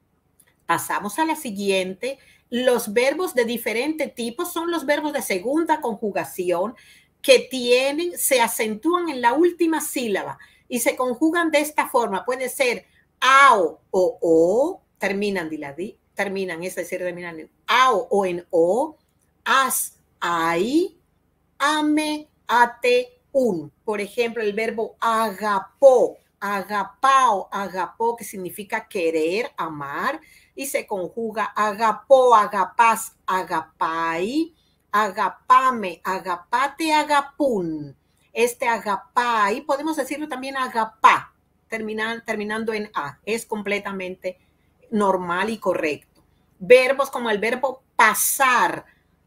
Pasamos a la siguiente. Los verbos de diferente tipo son los verbos de segunda conjugación que tienen, se acentúan en la última sílaba y se conjugan de esta forma. Puede ser ao o o, terminan, diladi, terminan, es decir, terminan en ao o en o, as, ai, ame, ate, un. Por ejemplo, el verbo agapó, agapao, agapó, que significa querer, amar, y se conjuga agapó, agapás, agapai, agapame, agapate, agapún. Este agapai, podemos decirlo también agapá, terminan, terminando en a. Es completamente normal y correcto. Verbos como el verbo pasar,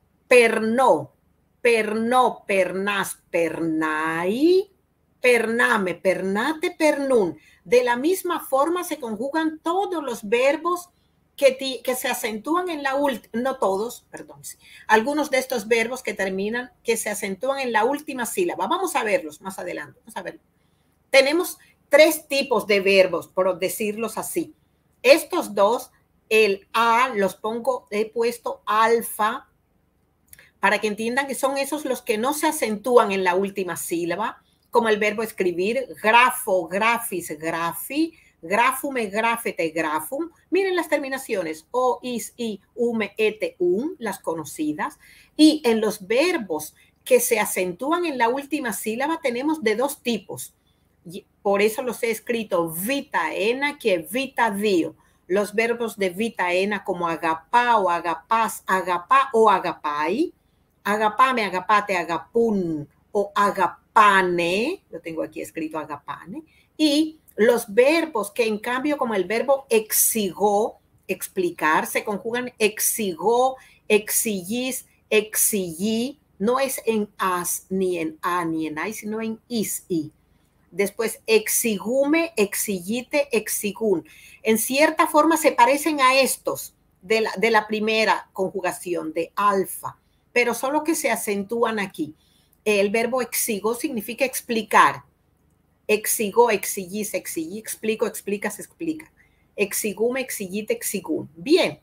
pernó, pernó, pernás, pernai, pername, pernate, pernún. De la misma forma se conjugan todos los verbos que, que se acentúan en la última, no todos, perdón, sí, algunos de estos verbos que terminan, que se acentúan en la última sílaba. Vamos a verlos más adelante. Vamos a ver. Tenemos tres tipos de verbos, por decirlos así. Estos dos, el a, los pongo, he puesto alfa, para que entiendan que son esos los que no se acentúan en la última sílaba, como el verbo escribir, grafo, grafis, grafi, grafume, grafete, grafum. Miren las terminaciones, o, is, i, ume, ete, un, las conocidas. Y en los verbos que se acentúan en la última sílaba tenemos de dos tipos. Por eso los he escrito vita ena, que vita dio. Los verbos de vita ena como agapao, agapás, agapá o agapai. Agapame, agapate, agapun o agapane, lo tengo aquí escrito agapane, y los verbos que en cambio como el verbo exigó, explicar, se conjugan exigó, exigís, exigí, no es en as, ni en a, ni en ai, sino en is, i. Después exigume, exigite, exigun. En cierta forma se parecen a estos de la, de la primera conjugación de alfa, pero solo que se acentúan aquí. El verbo exigo significa explicar. Exigo, exigís, exigí, explico, explicas, explica. Exigume, exigite, exigún. Bien.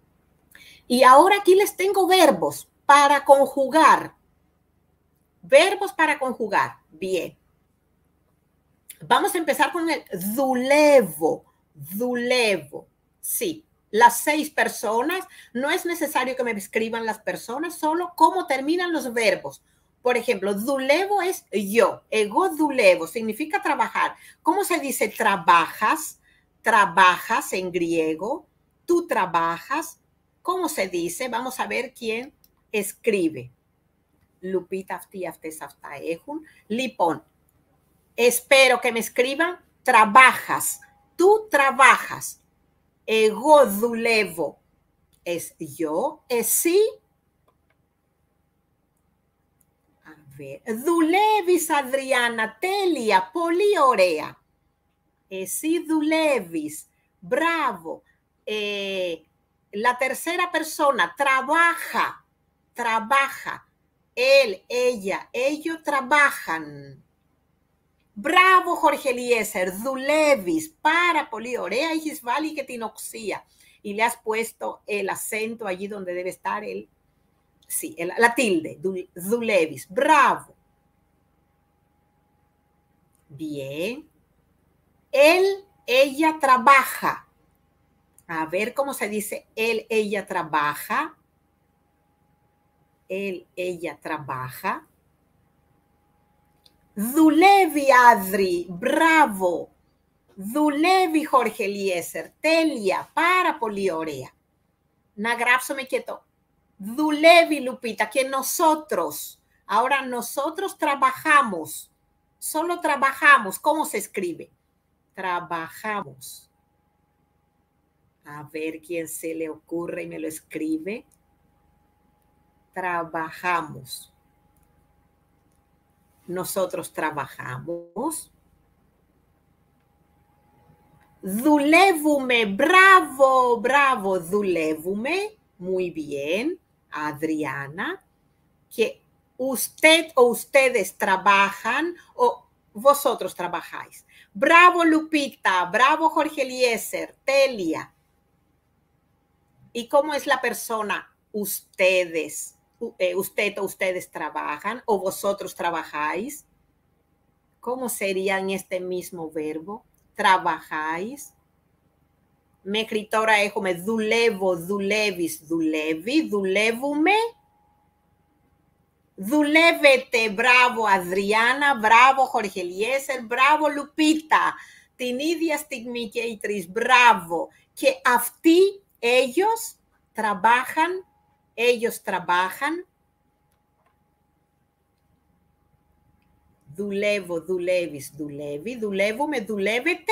Y ahora aquí les tengo verbos para conjugar. Verbos para conjugar. Bien. Vamos a empezar con el dulevo. Dulevo. Sí. las seis personas. No es necesario que me escriban las personas, solo cómo terminan los verbos. Por ejemplo, δουλεύω es yo. Εγώ δουλεύω significa trabajar. ¿Cómo se dice trabajas? Trabajas en griego. Tú trabajas. ¿Cómo se dice? Vamos a ver quién escribe. Lupita, αυτοί, αυτές, αυτά έχουν. Λοιπόν, espero que me escriban trabajas. Tú trabajas. Εγώ δουλεύω es yo. Εσύ. A ver. Δουλεύεις, Αδριάννα. Τέλεια. Πολύ ωραία. Εσύ δουλεύεις. Bravo. Eh, la tercera persona. Trabaja. Trabaja. Él, ella, ellos trabajan. Μπράβο, Jorge Eliezer, δουλεύεις πάρα πολύ ωραία, έχεις βάλει και την οξία y le has puesto el acento allí donde debe estar el, sí, el, la tilde, δουλεύεις, bravo. Bien. Él, ella trabaja. A ver cómo se dice él, ella trabaja. Él, ella trabaja. Δουλεύει, Άδρη, μπράβο. Δουλεύει, Jorge Eliezer, τέλεια, πάρα πολύ ωραία. Να γράψουμε και το δουλεύει, Λουπίτα, και nosotros. Ahora nosotros trabajamos. Solo trabajamos. ¿Cómo se escribe? Trabajamos. A ver quién se le ocurre y me lo escribe. Trabajamos. Nosotros trabajamos. Δουλεύουμε, bravo, bravo, δουλεύουμε. Muy bien, Adriana. Que usted o ustedes trabajan o vosotros trabajáis. Bravo, Lupita, bravo, Jorge Eliezer, Telia. ¿Y cómo es la persona? Ustedes. Eh, usted o ustedes trabajan o vosotros trabajáis. ¿Cómo sería en este mismo verbo? Trabajáis. Μέχρι τώρα έχουμε δουλεύω, δουλεύεις, δουλεύει, δουλεύουμε. Δουλεύετε, μπράβο Αδριάννα, μπράβο Jorge Eliezer, μπράβο Λουπίτα. Την ίδια στιγμή και οι τρεις, μπράβο. Και αυτοί, ellos, trabajan, ellos trabajan. Δουλεύω, δουλεύεις, δουλεύει, δουλεύουμε, δουλεύετε.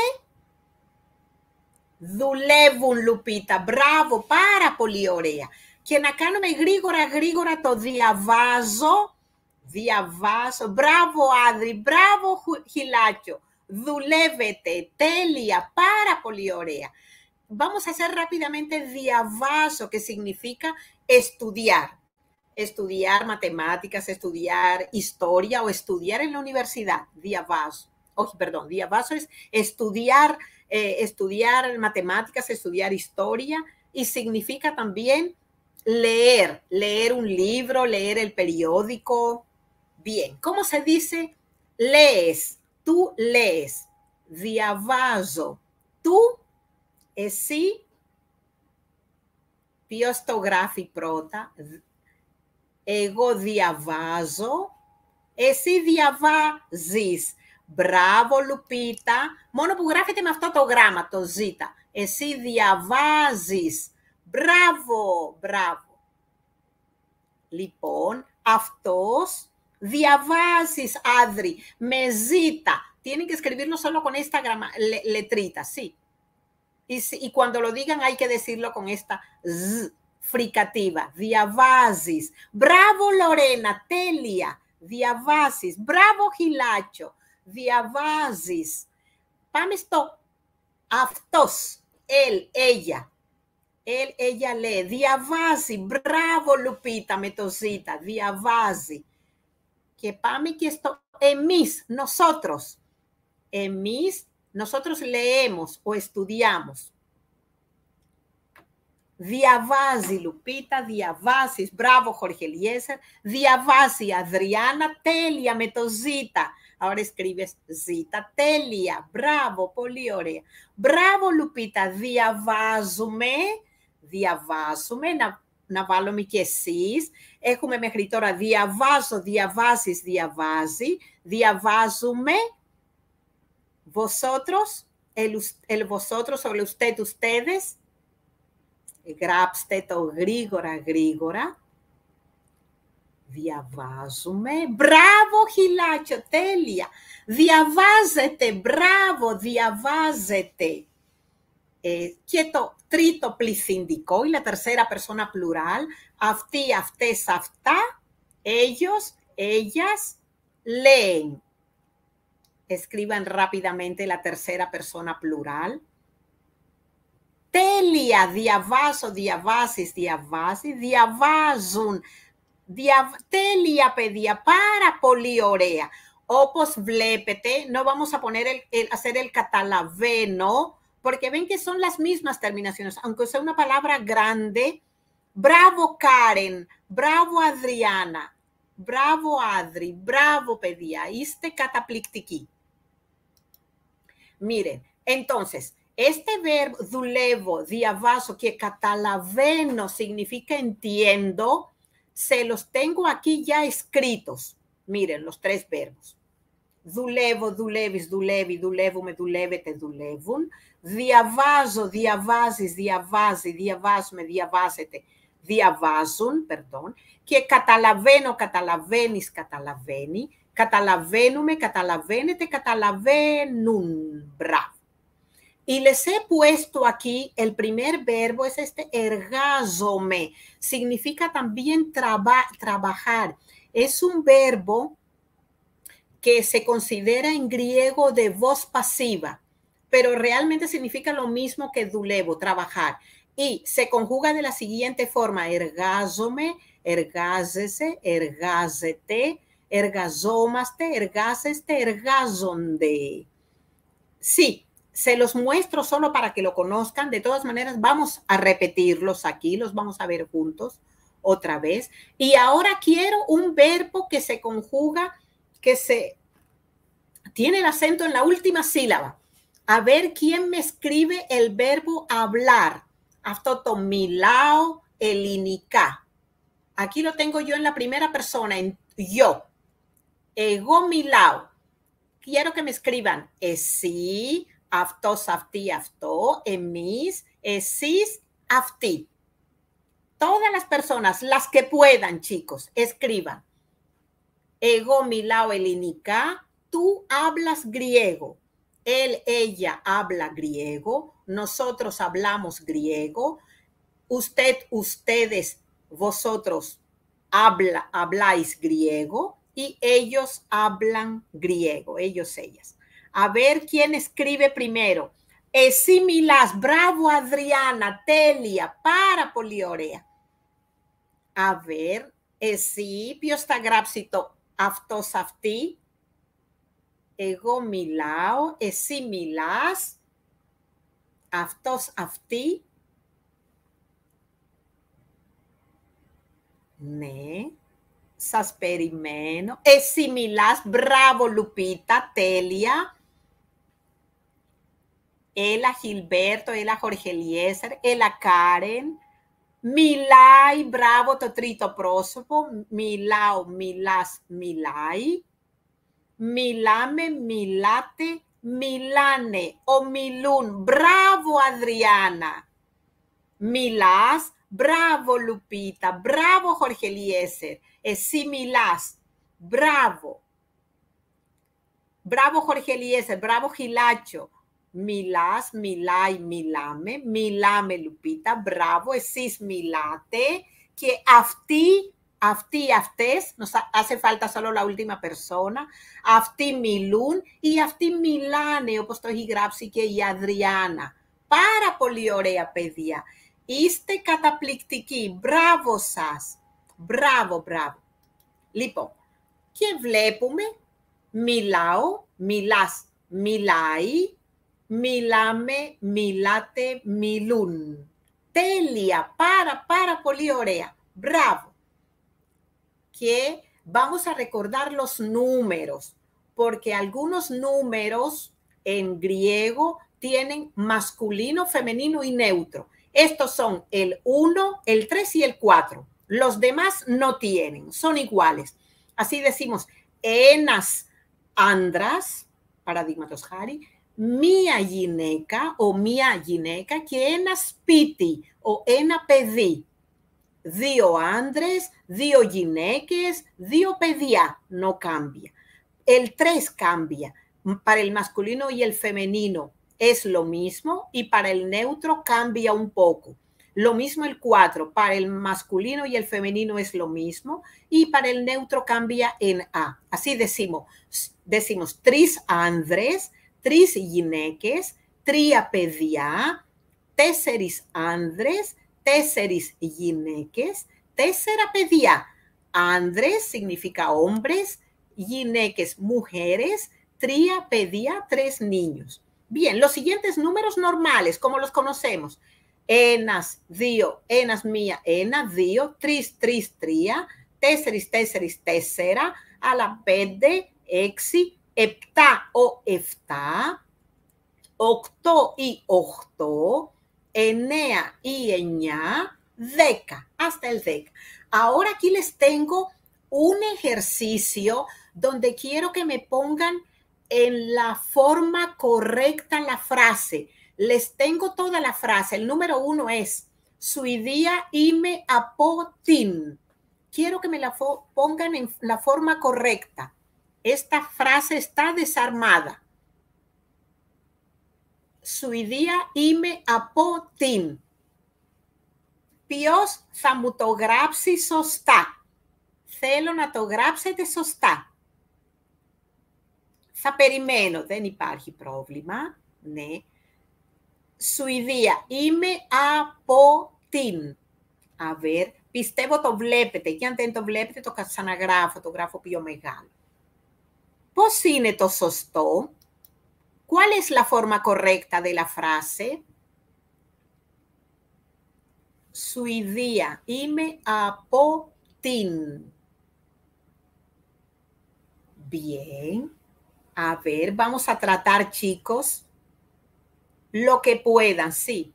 Δουλεύουν, Λουπίτα, μπράβο, πάρα πολύ ωραία. Και να κάνουμε γρήγορα, γρήγορα το διαβάζω. Διαβάζω, μπράβο Άδρη, μπράβο Χιλάκιο. Δουλεύετε, τέλεια, πάρα πολύ ωραία. Vamos a hacer rápidamente diavazo, que significa estudiar. Estudiar matemáticas, estudiar historia o estudiar en la universidad. Diavazo. Oh, perdón, diavazo es estudiar, eh, estudiar matemáticas, estudiar historia y significa también leer, leer un libro, leer el periódico. Bien, ¿cómo se dice? Lees, tú lees. Diavazo, tú, εσύ, ποιος το γράφει πρώτα? Εγώ διαβάζω, εσύ διαβάζεις. Μπράβο, Λουπίτα. Μόνο που γράφεται με αυτό το γράμμα, το Z. Εσύ διαβάζεις. Μπράβο, μπράβο. Λοιπόν, αυτός διαβάζεις, Άδρη, με Z. Tienen que escribirlo solo con esta le letrita, sí. Y, y cuando lo digan hay que decirlo con esta Z fricativa. Διαβάζεις. Μπράβο, Lorena, τέλεια. Διαβάζεις. Μπράβο, Χιλάτσο. Διαβάζεις. Πάμε στο αυτός. Él, ella. Él, ella lee. Διαβάζει. Μπράβο, Λουπίτα, με το Z. Διαβάζει. Και πάμε και στο εμείς, nosotros. Εμείς, nosotros leemos o estudiamos. Διαβάζει, Λουπίτα, διαβάζεις. Μπράβο, Jorge Eliezer. Διαβάζει, Αδριάννα, τέλεια, με το Z. Ahora escribes Z, τέλεια. Μπράβο, πολύ ωραία. Μπράβο, Λουπίτα, διαβάζουμε. διαβάζουμε, να, να βάλουμε και εσείς. Έχουμε μέχρι τώρα διαβάζω, διαβάζεις, διαβάζει, διαβάζουμε, vosotros, el, el vosotros, el usted, ustedes. Γράψτε το γρήγορα, γρήγορα. Διαβάζουμε. Μπράβο, Χιλάτσιο, τέλεια. Διαβάζετε, μπράβο, διαβάζετε. Ε, και το τρίτο πληθυντικό, η la tercera persona plural, αυτοί, αυτές, αυτά, ellos, ellas, leen. Escriban rápidamente la tercera persona plural. Τέλεια, διαβάζω, διαβάσεις, διαβάζει, διαβάζουν. Δια... Τέλεια, παιδιά, πάρα πολύ ωραία. Όπως βλέπετε, no vamos a poner el, el, hacer el catalaveno, porque ven que son las mismas terminaciones, aunque sea una palabra grande. Bravo, Karen, bravo, Adriana, bravo, Adri, bravo, παιδιά, είστε καταπληκτικοί. Miren, entonces, este verbo, δουλεύω, διαβάζω και καταλαβαίνω, significa entiendo, se los tengo aquí ya escritos. Miren, los tres verbos. Δουλεύω, δουλεύεις, δουλεύει, δουλεύουμε, δουλεύετε, δουλεύουν. Διαβάζω, διαβάζεις, διαβάζει, διαβάζουμε, διαβάζετε, διαβάζουν, perdón. Και καταλαβαίνω, καταλαβαίνεις, καταλαβαίνει. Καταλαβαίνουμε, καταλαβαίνετε, καταλαβαίνουν. Bravo. Y les he puesto aquí, el primer verbo es este εργάζομαι. Significa también traba, trabajar. Es un verbo que se considera en griego de voz pasiva, pero realmente significa lo mismo que δουλεύω, trabajar. Y se conjuga de la siguiente forma, εργάζομαι, εργάζεσαι, εργάζεται, εργαζόμαστε, εργάζεστε, εργάζονται. Sí, se los muestro solo para que lo conozcan. De todas maneras, vamos a repetirlos aquí, los vamos a ver juntos otra vez. Y ahora quiero un verbo que se conjuga, que se tiene el acento en la última sílaba. A ver quién me escribe el verbo hablar. Αυτό το μιλάω ελληνικά. Aquí lo tengo yo en la primera persona, en yo. Εγώ μιλάω. Quiero que me escriban εσύ, αυτός, αυτή, αυτό, εμείς, εσείς, αυτοί. Todas las personas, las que puedan, chicos, escriban. Εγώ μιλάω ελληνικά, tú hablas griego. Él, ella habla griego. Nosotros hablamos griego. Usted, ustedes, vosotros habla, habláis griego. Y ellos hablan griego, ellos, ellas. A ver quién escribe primero. Εσύ μιλάς, bravo Adriana, τέλεια, πάρα πολύ ωραία. A ver, εσύ, ποιος θα γράψει το αυτός, αυτή. Εγώ μιλάω, εσύ μιλάς, αυτός, αυτή. Ναι. Σας περιμένω. Εσύ μιλάς. Μπράβο, Λουπίτα. Τέλεια. Έλα, Χιλμπέρτο. Έλα, Χορχελιέσερ. Έλα, Κάρεν. Μιλάει. Μπράβο, το τρίτο πρόσωπο. Μιλάω, μιλάς, μιλάει. Μιλάμε, μιλάτε, μιλάνε. Ομιλούν. Μπράβο, Αδριάννα. Μιλάς. Μπράβο, Λουπίτα. Μπράβο, Χορχελιέσερ. Εσύ μιλάς. Μπράβο. Μπράβο, Χορχελιέσερ. Μπράβο, Χιλάτσιο. Μιλάς, μιλάει, μιλάμε. Μιλάμε, Λουπίτα. Μπράβο. Εσείς μιλάτε. Και αυτοί, αυτοί, αυτές, nos hace falta solo la última persona. Αυτοί μιλούν ή αυτοί μιλάνε, όπως το έχει γράψει και η Αδριάννα. Πάρα πολύ ωραία, παιδιά. Είστε καταπληκτικοί. Μπράβο σας. Μπράβο, μπράβο. Λοιπόν, και βλέπουμε μιλάω, μιλάς, μιλάει, μιλάμε, μιλάτε, μιλούν. Τέλεια, πάρα, πάρα πολύ ωραία. Bravo. Que vamos a recordar los números, porque algunos números en griego tienen masculino, femenino y neutro. Estos son el uno, el tres y el cuatro. Los demás no tienen, son iguales. Así decimos, enas andras, paradigmatos Hari, mia gineca o mia gineca, que enas piti o ena pedí. Dio Andrés, dio gineques, dio pedía, no cambia. El tres cambia. Para el masculino y el femenino es lo mismo y para el neutro cambia un poco. Lo mismo el cuatro, para el masculino y el femenino es lo mismo y para el neutro cambia en A. Así decimos, decimos tris Andrés, tris gineques, tria pedía, tesseris Andrés, tesseris gineques, tessera pedía. Andrés significa hombres, gineques mujeres, tria pedía tres niños. Bien, los siguientes números normales, como los conocemos. Enas, dio, enas mía, ena, dio, tris, tris, tria, tesseris, tesseris, tessera, alapede, exi, epta o efta, octo y octo, enea y eña, deca, hasta el deca. Ahora aquí les tengo un ejercicio donde quiero que me pongan en la forma correcta la frase. Les tengo toda la frase. El número uno es suidia ime apotin. Quiero que me la pongan en la forma correcta. Esta frase está desarmada. Suidia ime apotin. Ποιος θα μου το γράψει σωστά. Θέλω να το γράψετε σωστά. Θα περιμένω, δεν υπάρχει πρόβλημα. Ναι. Σουηδία, είμαι από την. A ver, πιστεύω το βλέπετε. Και αν δεν το βλέπετε, το ξαναγράφω, το γράφω πιο μεγάλο. Πώς είναι το σωστό? ¿Cuál es la forma correcta de la frase? Suidia, είμαι από την. Bien. A ver, vamos a tratar, chicos, lo que puedan, sí.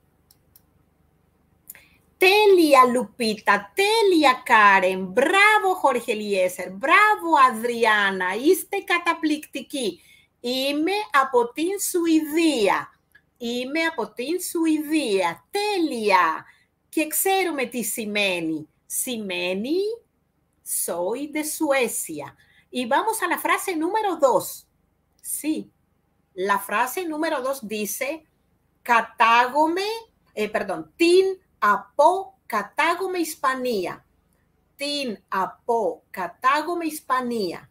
Telia Lupita, Telia Karen, bravo Jorge Eliezer, bravo Adriana, είστε καταπληκτικοί. Είμαι από την Σουηδία. Είμαι από την Σουηδία. Τέλεια. Και ξέρουμε τι σημαίνει. Σημαίνει soy de Suecia. Y vamos a la frase número dos. Sí, la frase número dos dice κατάγομαι, eh, perdón, την από κατάγομαι Ισπανία. Την από κατάγομαι Ισπανία.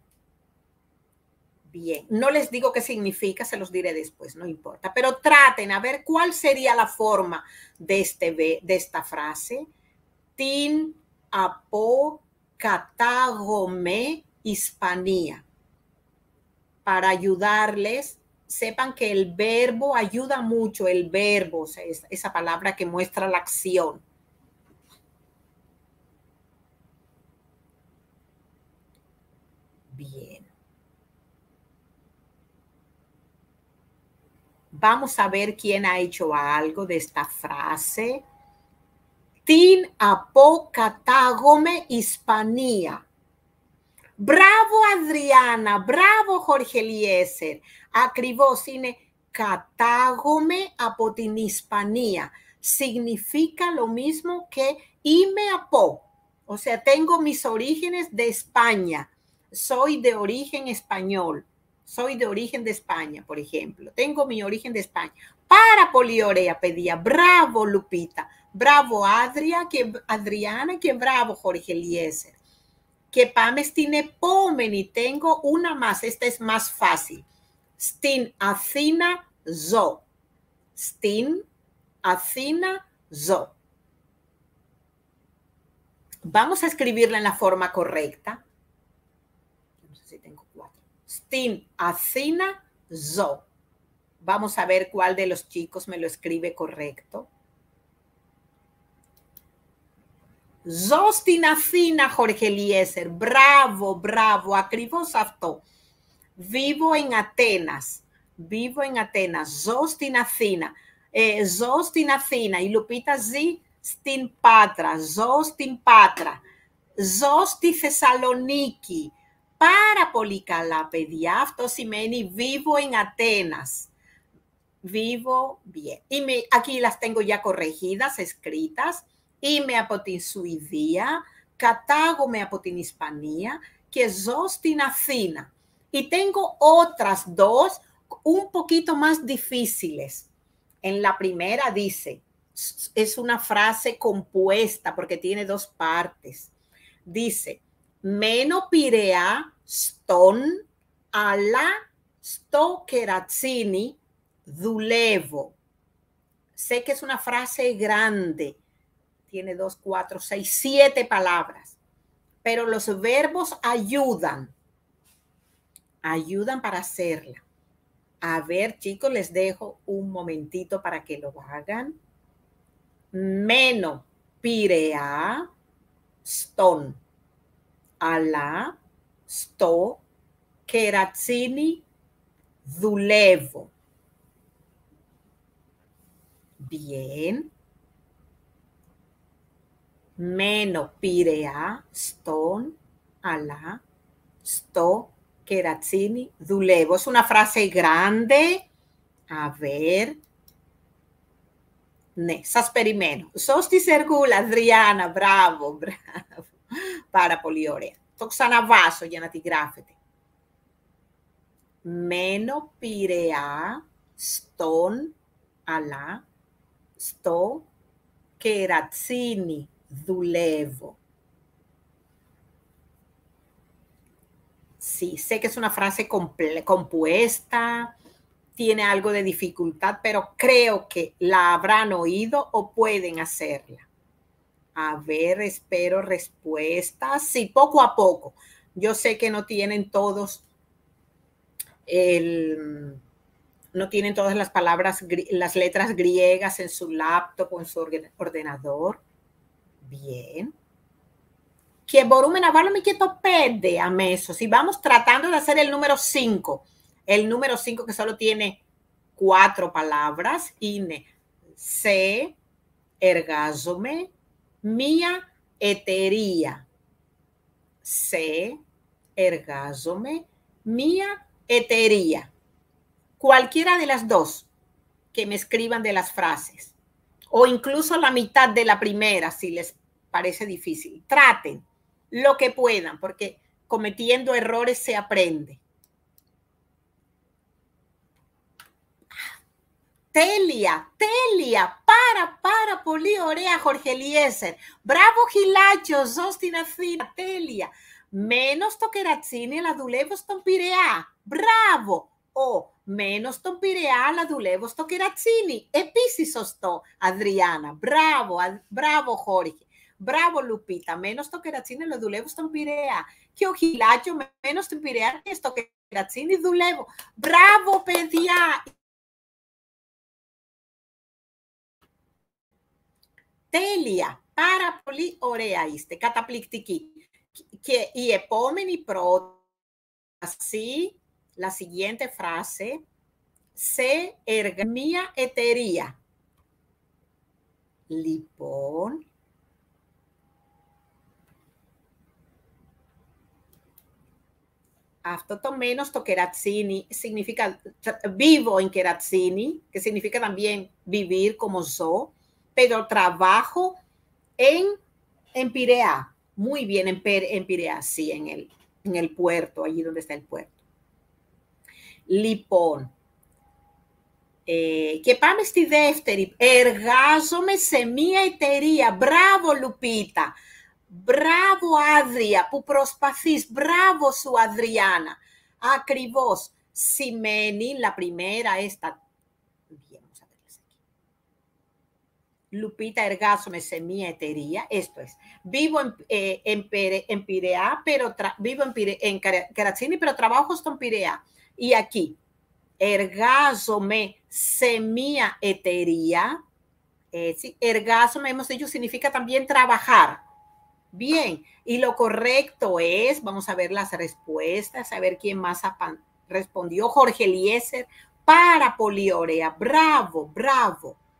Bien, no les digo qué significa, se los diré después, no importa. Pero traten a ver cuál sería la forma de, este, de esta frase. Την από κατάγομαι Ισπανία. Para ayudarles, sepan que el verbo ayuda mucho, el verbo, o sea, esa palabra que muestra la acción. Bien. Vamos a ver quién ha hecho algo de esta frase. Την από κατάγομαι Ισπανία. Μπράβο Adriana, μπράβο Jorge Eliezer. Ακριβώς είναι κατάγομαι από την Ισπανία. Significa lo mismo que είμαι από. O sea, tengo mis orígenes de España. Soy de origen español. Soy de origen de España, por ejemplo. Tengo mi origen de España. Para Poliorea pedía. Bravo Lupita. Bravo Adria, que, Adriana, que bravo Jorge Eliezer. Que πάμε στην επόμενη. Tengo una más. Esta es más fácil. Στην Αθήνα ζω. Στην Αθήνα ζω. Vamos a escribirla en la forma correcta. No sé si tengo cuatro. Στην Αθήνα ζω. Vamos a ver cuál de los chicos me lo escribe correcto. Ζω στην Αθήνα, Jorge Eliezer. Bravo, bravo. Ακριβώς αυτό. Vivo en Atenas. Vivo en Atenas. Ζω στην Αθήνα. Eh, zos στην Αθήνα. Η Λουπίτα ζει στην Πάτρα. Ζω στην Πάτρα. Ζω στη Θεσσαλονίκη. Πάρα πολύ καλά, παιδιά. Αυτό σημαίνει vivo en Atenas. Vivo bien. Y me, aquí las tengo ya corregidas, escritas. Είμαι από την Σουηδία. Κατάγομαι από την Ισπανία και ζω στην Αθήνα. Y tengo otras dos un poquito más difíciles. En la primera dice, es una frase compuesta porque tiene dos partes. Dice, μένω Πειραιά στον, αλλά στο Κερατσίνι δουλεύω. Sé que es una frase grande. Tiene dos, cuatro, seis, siete palabras. Pero los verbos ayudan. Ayudan para hacerla. A ver, chicos, les dejo un momentito para que lo hagan. Μένω Πειραιά στον, αλλά στο Κερατσίνι δουλεύω. Bien. Μένω Πειραιά στον, αλλά στο Κερατσίνι δουλεύω. Es una frase grande. A ver. Ναι, σας περιμένω. Σωστή Σεργούλα, Αδριάννα, μπράβο, μπράβο. Πάρα πολύ ωραία. Το ξαναβάσω για να τη γράφετε. Μένω Πειραιά στον, αλλά στο Κερατσίνι δουλεύω. Sí, sé que es una frase compuesta, tiene algo de dificultad, pero creo que la habrán oído o pueden hacerla. A ver, espero respuestas. Sí, poco a poco. Yo sé que no tienen todos el, no tienen todas las palabras, las letras griegas en su laptop o en su ordenador. Bien. Και μπορούμε να βάλουμε και το πέντε αμέσως. Y vamos tratando de hacer el número cinco. El número cinco que solo tiene cuatro palabras είναι σε εργάζομαι μία εταιρεία. Σε εργάζομαι μία εταιρεία. Cualquiera de las dos que me escriban de las frases. O incluso la mitad de la primera si les parece difícil. Traten lo que puedan, porque cometiendo errores se aprende. Τέλεια, τέλεια, πάρα, πάρα πολύ ωραία, Jorge Eliezer. Μπράβο, Χιλάτσιο, ζω στην Αθήνα, τέλεια. Μένω στο Κερατσίνι, αλλά δουλεύω στον Πειραιά. Μπράβο. Ο, μένω στον Πειραιά, αλλά δουλεύω στο Κερατσίνι. Επίσης σωστό, Αδριάννα. Μπράβο, μπράβο, Jorge. Μπράβο, Λουπίτα. Μένω στο Κερατσίνι, αλλά δουλεύω στον Πειραιά. Και ο Χιλάτσιο, μένω στην Πειραιά και στο Κερατσίνι δουλεύω. Μπράβο, παιδιά. Τέλεια. Πάρα πολύ ωραία είστε. Καταπληκτική. Και η επόμενη πρόταση, la siguiente frase, σε εργα... μία εταιρεία. Λοιπόν, αυτό το μένω στο Κερατσίνι significa vivo en Keratsini, que significa también vivir como yo, pero trabajo en, en Πειραιά. Muy bien, en, en Πειραιά, sí, en el, en el puerto, allí donde está el puerto. Λοιπόν, ε, και πάμε στη δεύτερη. Εργάζομαι σε μία εταιρεία. Μπράβο, Λουπίτα. Μπράβο, Άδρια, που προσπαθείς. Μπράβο σου, Αδριάνα. Ακριβώς. Σημαίνει, la primera esta. Lupita, εργάζομαι σε μία εταιρεία. Esto es. Vivo en, eh, en, en Πειραιά, pero tra, vivo en, Pire, en Keratsini, pero trabajo στον Πειραιά. Y aquí, εργάζομαι σε μία εταιρεία. Eh, sí, εργάζομαι, hemos dicho, significa también trabajar. Bien, y lo correcto es, vamos a ver las respuestas, a ver quién más respondió. Jorge Eliezer, para Poliorea. Bravo, bravo.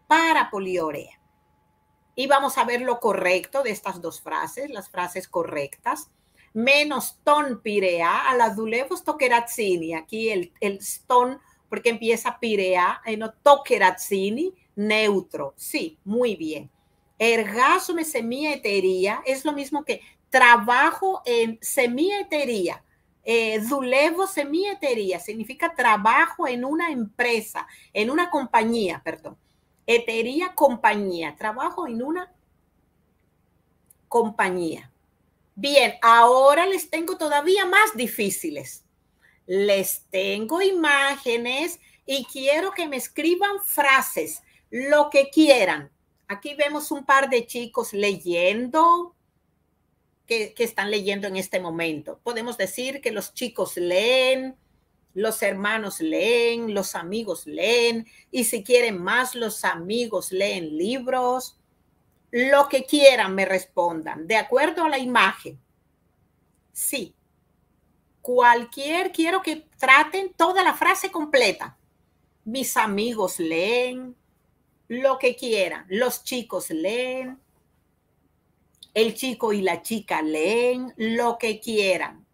para poliurea. Y vamos a ver lo correcto de estas dos frases, las frases correctas. Menos ton pirea a la δουλεύω στο κερατσίνι. Aquí el, el ton, porque empieza pirea, no το κερατσίνι, neutro. Sí, muy bien. Εργάζομαι σε μία εταιρεία es lo mismo que trabajo en σε μία εταιρεία. Eh, δουλεύω σε μία εταιρεία. Significa trabajo en una empresa, en una compañía, perdón. Etérrea, compañía. Trabajo en una compañía. Bien, ahora les tengo todavía más difíciles. Les tengo imágenes y quiero que me escriban frases, lo que quieran. Aquí vemos un par de chicos leyendo, que, que están leyendo en este momento. Podemos decir que los chicos leen, los hermanos leen, los amigos leen, y si quieren más, los amigos leen libros. Lo que quieran me respondan, de acuerdo a la imagen. Sí. Cualquier, quiero que traten toda la frase completa. Mis amigos leen, lo que quieran. Los chicos leen, el chico y la chica leen, lo que quieran.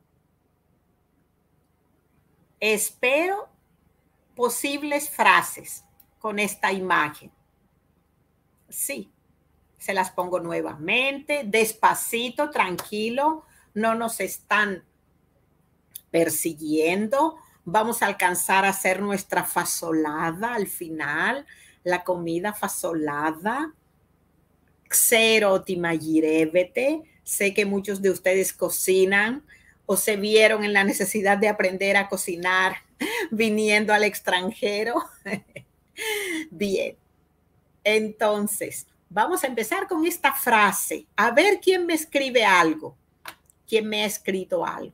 Espero posibles frases con esta imagen. Sí, se las pongo nuevamente, despacito, tranquilo, no nos están persiguiendo. Vamos a alcanzar a hacer nuestra fasolada al final, la comida fasolada. Ξέρω ότι μαγειρεύετε. Sé que muchos de ustedes cocinan o se vieron en la necesidad de aprender a cocinar viniendo al extranjero. Bien, entonces vamos a empezar con esta frase. A ver quién me escribe algo. ¿Quién me ha escrito algo?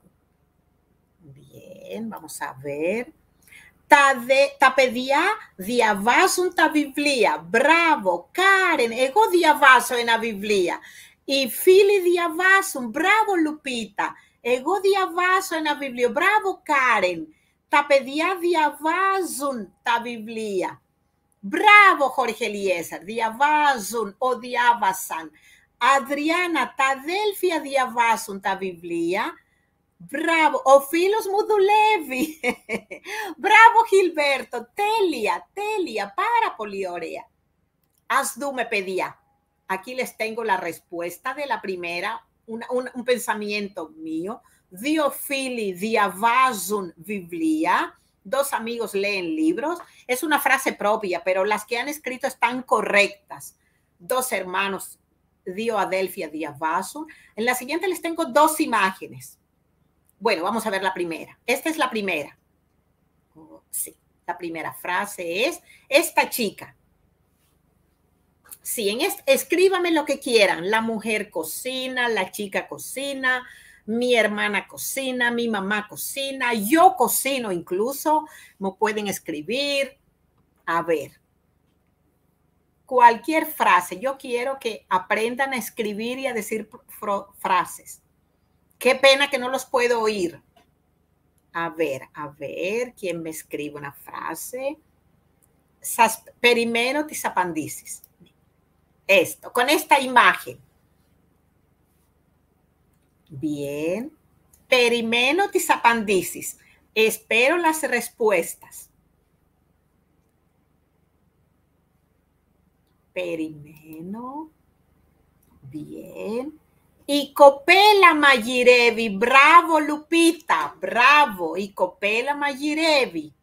Bien, vamos a ver. Τα, δε, τα παιδιά διαβάζουν τα βιβλία. Μπράβο, Κάρεν, εγώ διαβάζω ένα βιβλίο. Οι φίλοι διαβάζουν. Μπράβο, Λουπίτα. Εγώ διαβάζω ένα βιβλίο. Μπράβο, Κάρεν. Τα παιδιά διαβάζουν τα βιβλία. Μπράβο, Χόρχε Ελιέζαρ. Διαβάζουν, ο διάβασαν. Αδριάννα, τα αδέλφια διαβάζουν τα βιβλία. Μπράβο, ο φίλος μου δουλεύει. Μπράβο, Γιλμπέρτο. Τέλεια, τέλεια, πάρα πολύ ωραία. Ας δούμε, παιδιά. Aquí les tengo la respuesta de la primera, una, un, un pensamiento mío. Δύο φίλοι διαβάζουν βιβλία. Dos amigos leen libros. Es una frase propia, pero las que han escrito están correctas. Dos hermanos, δύο αδέλφια διαβάζουν. En la siguiente les tengo dos imágenes. Bueno, vamos a ver la primera. Esta es la primera. Oh, sí, la primera frase es, esta chica. Sí, en este, escríbame lo que quieran. La mujer cocina, la chica cocina, mi hermana cocina, mi mamá cocina, yo cocino incluso. Me pueden escribir. A ver. Cualquier frase. Yo quiero que aprendan a escribir y a decir frases. Qué pena que no los puedo oír. A ver, a ver, ¿quién me escribe una frase? Perimeno της απαντήσεις. Esto, con esta imagen. Bien. Perimeno της απαντήσεις. Espero las respuestas. Perimeno. Bien. Η κοπέλα μαγειρεύει. Μπράβο, Λουπίτα. Μπράβο. Η κοπέλα μαγειρεύει.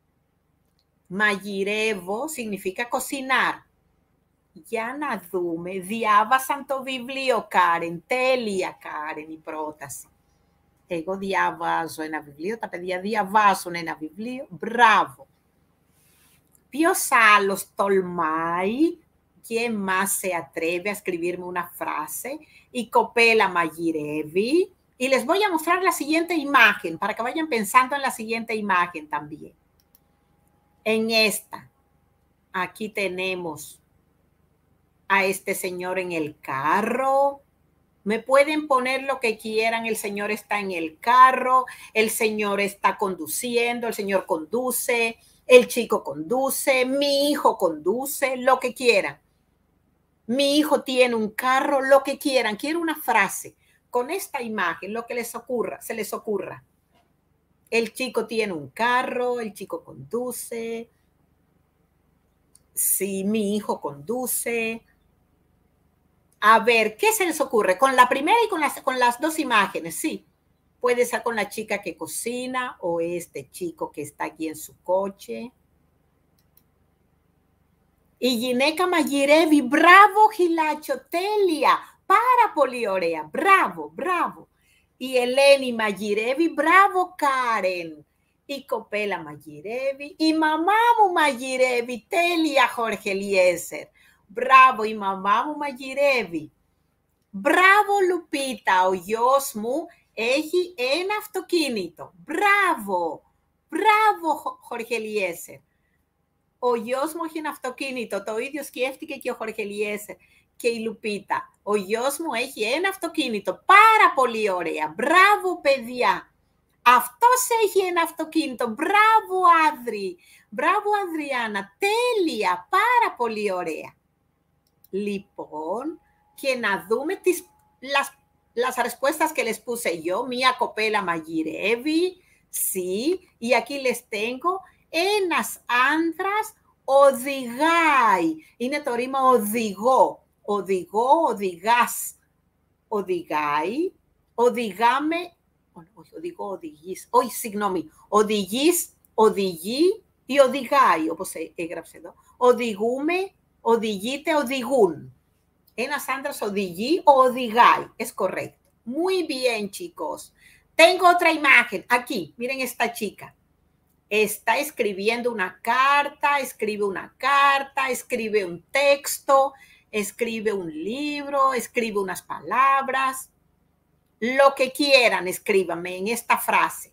Μαγειρεύω significa cocinar. Για να δούμε. Διάβασαν το βιβλίο, Κάρεν. Τέλεια, Κάρεν, η πρόταση. Εγώ διαβάζω ένα βιβλίο. Τα παιδιά διαβάζουν ένα βιβλίο. Μπράβο. Ποιος άλλος τολμάει? ¿Quién más se atreve a escribirme una frase? Y copela μαγειρεύει. Y les voy a mostrar la siguiente imagen para que vayan pensando en la siguiente imagen también. En esta, aquí tenemos a este señor en el carro. Me pueden poner lo que quieran. El señor está en el carro, el señor está conduciendo, el señor conduce, el chico conduce, mi hijo conduce, lo que quieran. Mi hijo tiene un carro, lo que quieran. Quiero una frase con esta imagen, lo que les ocurra, se les ocurra. El chico tiene un carro, el chico conduce. Sí, mi hijo conduce. A ver, ¿qué se les ocurre? Con la primera y con las, con las dos imágenes, sí. Puede ser con la chica que cocina o este chico que está aquí en su coche. Y Gineca Mayirevi, bravo Gilacho, Telia, para Poliorea, bravo, bravo. Y Eleni Mayirevi, bravo Karen. Y Copela Mayirevi, y Mamamu Mayirevi, Telia Jorge Eliezer, bravo, y Mamamu Mayirevi. Bravo Lupita, Oyosmu, Eji en Aftokinito, bravo, bravo Jorge Eliezer. Oyosmo hin Aftokinito, το ίδιο σκέφτηκε και ο Jorge Eliezer και η Λουπίτα. Ο γιος μου έχει ένα αυτοκίνητο, πάρα πολύ ωραία, μπράβο παιδιά. Αυτός έχει ένα αυτοκίνητο, μπράβο Άδρη, μπράβο Αδριάννα, τέλεια, πάρα πολύ ωραία. Λοιπόν, και να δούμε τις, las, las respuestas que les puse yo. Μία κοπέλα μαγειρεύει, sí, y aquí les tengo ένας άντρας οδηγάει. Είναι το ρήμα οδηγώ. Οδηγώ, οδηγάς. Οδηγάει. Οδηγάμε. Όχι, οδηγώ, οδηγείς. Όχι, συγγνώμη. Οδηγείς, οδηγεί ή οδηγάει, όπως έγραψε εδώ. Οδηγούμε, οδηγείτε, οδηγούν. Ένας άντρας οδηγεί ο οδηγάει. Es correcto. Muy bien, chicos. Tengo otra imagen. Aquí, miren esta chica. Está escribiendo una carta, escribe una carta, escribe un texto, escribe un libro, escribe unas palabras. Lo que quieran, escríbanme en esta frase.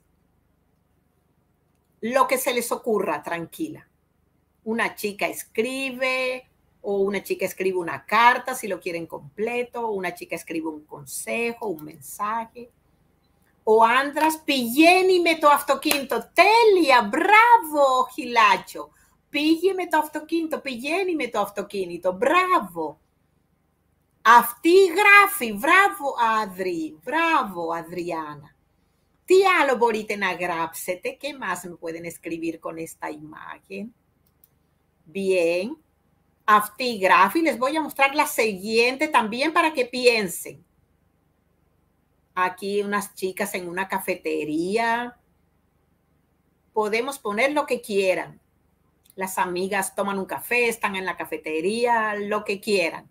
Lo que se les ocurra, tranquila. Una chica escribe, o una chica escribe una carta, si lo quieren completo, o una chica escribe un consejo, un mensaje. Ο άντρας πηγαίνει με το αυτοκίνητο. Τέλεια, μπράβο Χιλάτσο. Πήγε με το αυτοκίνητο, πηγαίνει με το αυτοκίνητο. Μπράβο. Αυτή γράφει. Μπράβο Άδρη. Μπράβο Αδριάνα. Τι άλλο μπορείτε να γράψετε? ¿Qué más me pueden escribir con esta imagen? Bien. Αυτή γράφει. Les voy a mostrar la siguiente también para que piensen. Aquí unas chicas en una cafetería. Podemos poner lo que quieran. Las amigas toman un café, están en la cafetería, lo que quieran.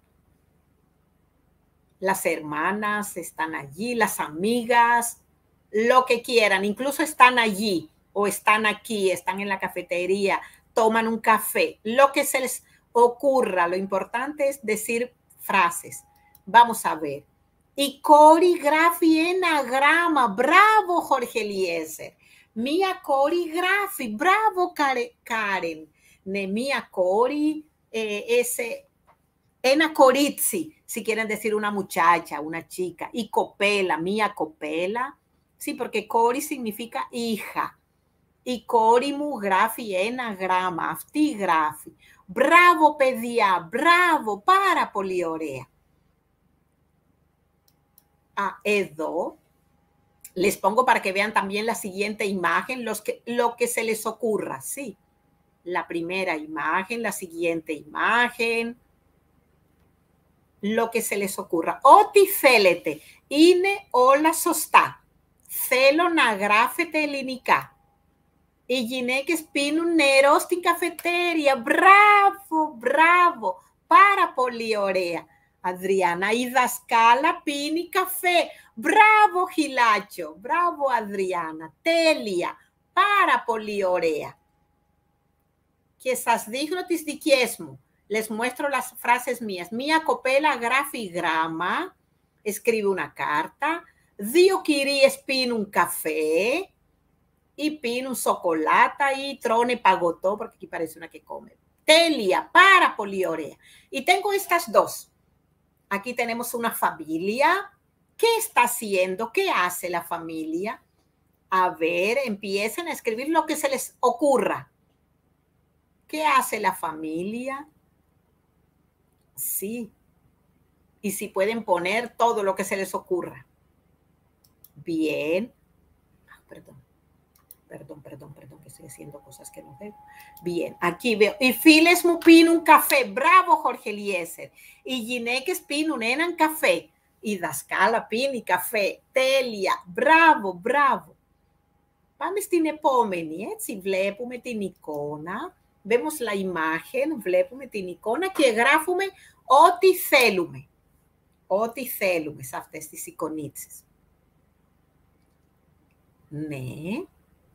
Las hermanas están allí, las amigas, lo que quieran. Incluso están allí o están aquí, están en la cafetería, toman un café. Lo que se les ocurra. Lo importante es decir frases. Vamos a ver. Y coreografía enagrama. Bravo, Jorge Eliezer. Mia coreografía. Bravo, Karen. Ne mia cori, eh, ese, ena corizzi, si quieren decir una muchacha, una chica. Y copela, mia copela. Sí, porque cori significa hija. Y corimu grafi enagrama, aftigrafi. Bravo, pedia. Bravo, para poliorea. A Edo, les pongo para que vean también la siguiente imagen, los que, lo que se les ocurra, sí. La primera imagen, la siguiente imagen, lo que se les ocurra. Oti θέλετε, είναι όλα σωστά. Θέλω να γράφετε ελληνικά. Οι γυναίκες πίνουν νερό στην καφετέρια. Μπράβο, μπράβο, πάρα πολύ ωραία. Adriana, η δασκάλα πίνει καφέ. Μπράβο, Χιλάτσο. Μπράβο, Adriana. Τέλεια. Πάρα πολύ ωραία. Και σας δείχνω τις δικές μου. Les muestro las frases mías. Μία κοπέλα γράφει γράμμα, escribe una carta. Δύο κυρίες πίνουν καφέ ή πίνουν σοκολάτα ή τρώνε παγωτό, porque aquí parece una que come. Τέλεια. Πάρα πολύ ωραία. Y tengo estas dos. Aquí tenemos una familia. ¿Qué está haciendo? ¿Qué hace la familia? A ver, empiecen a escribir lo que se les ocurra. ¿Qué hace la familia? Sí. Y si pueden poner todo lo que se les ocurra. Bien. Ah, perdón. Perdón, perdón, perdón, que estoy haciendo cosas que no debo. Bien, aquí veo. Y Files Mupin un café. Bravo, Jorge Eliezer. Y Gineques Pin un enan café. Y Dascala Pin y café. Telia. Bravo, bravo. Pamestine pomeni, eh? Si vlepu metinicona. Vemos la imagen. Vlepu metinicona. Que grafume oticelume. Oticelume. Saftestis iconitsis. Ναι.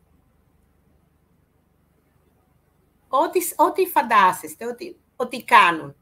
Ό,τι, ό,τι φαντάζεστε, ό,τι, ό,τι κάνουν.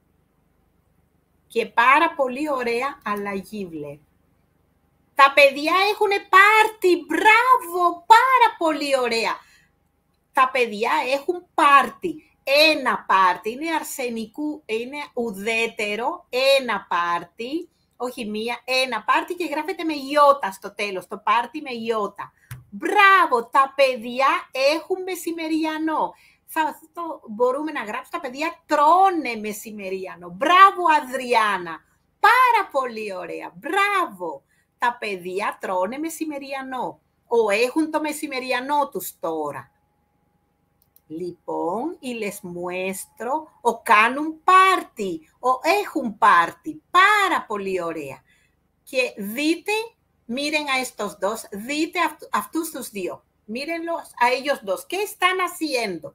Και πάρα πολύ ωραία αλλαγή βλέπω. Τα παιδιά έχουν πάρτι, μπράβο, πάρα πολύ ωραία. Τα παιδιά έχουν πάρτι. Ένα πάρτι, είναι αρσενικού, είναι ουδέτερο, ένα πάρτι, όχι μία, ένα πάρτι και γράφεται με ιώτα στο τέλος, το πάρτι με ιώτα. Μπράβο, τα παιδιά έχουν μεσημεριανό. Θα το μπορούμε να γράψουμε, τα παιδιά τρώνε μεσημεριανό. Μπράβο, Αδριάννα, πάρα πολύ ωραία, μπράβο. Τα παιδιά τρώνε μεσημεριανό. Ο έχουν το μεσημεριανό τους τώρα. Λοιπόν, y les muestro, ο κάνουν πάρτι, ο έχουν πάρτι, πάρα πολύ ωραία. Και δείτε, miren a estos dos, dite a, a αυτούς τους δύο, mírenlos a ellos dos, ¿qué están haciendo?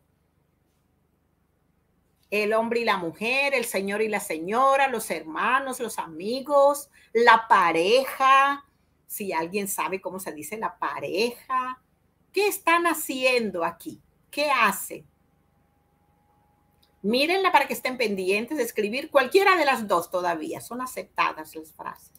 El hombre y la mujer, el señor y la señora, los hermanos, los amigos, la pareja, si alguien sabe cómo se dice la pareja, ¿qué están haciendo aquí? ¿Qué hace? Mírenla para que estén pendientes de escribir cualquiera de las dos todavía. Son aceptadas las frases.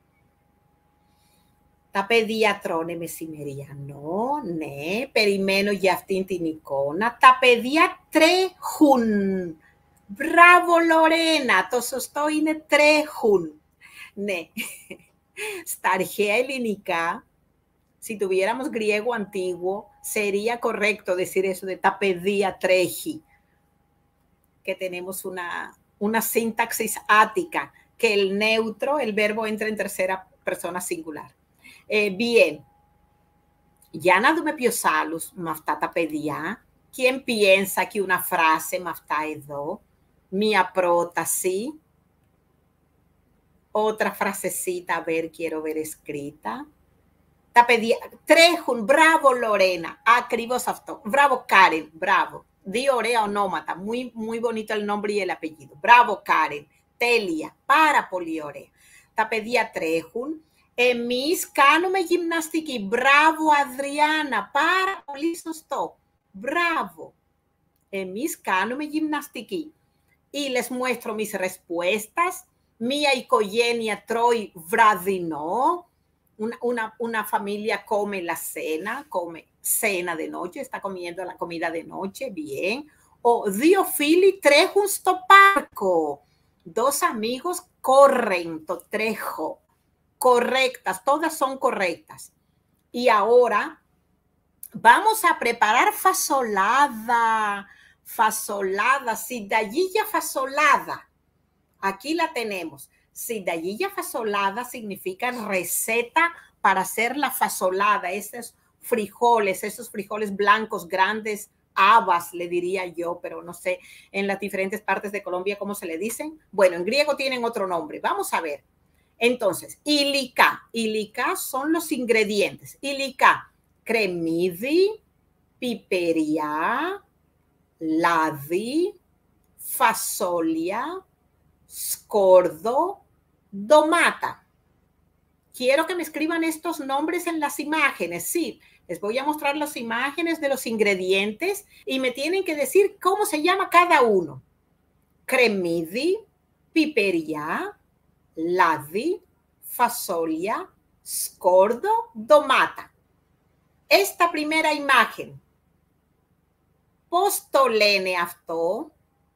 Τα παιδιά τρώνε μεσημεριανό, ναι, περιμένω για αυτήν την εικόνα. Τα παιδιά τρέχουν. Μπράβο, Λορένα, το σωστό είναι τρέχουν. Ναι, στα αρχαία ελληνικά, si tuviéramos griego antiguo, sería correcto decir eso de τα παιδεία τρέχει, que tenemos una, una sintaxis ática, que el neutro, el verbo entra en tercera persona singular. Ε, bien, για να δούμε ποιος άλλος με αυτά τα παιδιά. ¿Quién piensa que una frase με αυτά εδώ? Μία πρόταση. Otra frasecita, a ver, quiero ver escrita. Τα παιδιά τρέχουν, μπράβο Λορένα, ακριβώς αυτό. Μπράβο Karen, μπράβο. Δύο ωραία ονόματα, muy, muy bonito el nombre y el apellido. Μπράβο Karen, τέλεια, πάρα πολύ ωραία. Τα παιδιά τρέχουν. Εμείς κάνουμε γυμναστική. Μπράβο Αδριάννα, πάρα πολύ σωστό. Μπράβο. Εμείς κάνουμε γυμναστική. Y les muestro mis respuestas. Μία οικογένεια τρώει βραδινό. Una, una, una familia come la cena, come cena de noche, está comiendo la comida de noche, bien. O δύο φίλοι τρέχουν στο πάρκο. Dos amigos corren, το τρέχω. Correctas, todas son correctas. Y ahora vamos a preparar fasolada, fasolada, sidallilla fasolada. Aquí la tenemos. Sidallilla fasolada significa receta para hacer la fasolada, esos frijoles, esos frijoles blancos grandes, habas le diría yo, pero no sé en las diferentes partes de Colombia cómo se le dicen. Bueno, en griego tienen otro nombre. Vamos a ver. Entonces, υλικά. Υλικά son los ingredientes. Υλικά. Κρεμμύδι, πιπεριά, λάδι, φασόλια, σκόρδο, domata. Quiero que me escriban estos nombres en las imágenes. Sí, les voy a mostrar las imágenes de los ingredientes y me tienen que decir cómo se llama cada uno. Κρεμμύδι, πιπεριά, λάδι, φασόλια, σκόρδο, ντομάτα. Esta primera imagen. Πώς το λένε αυτό?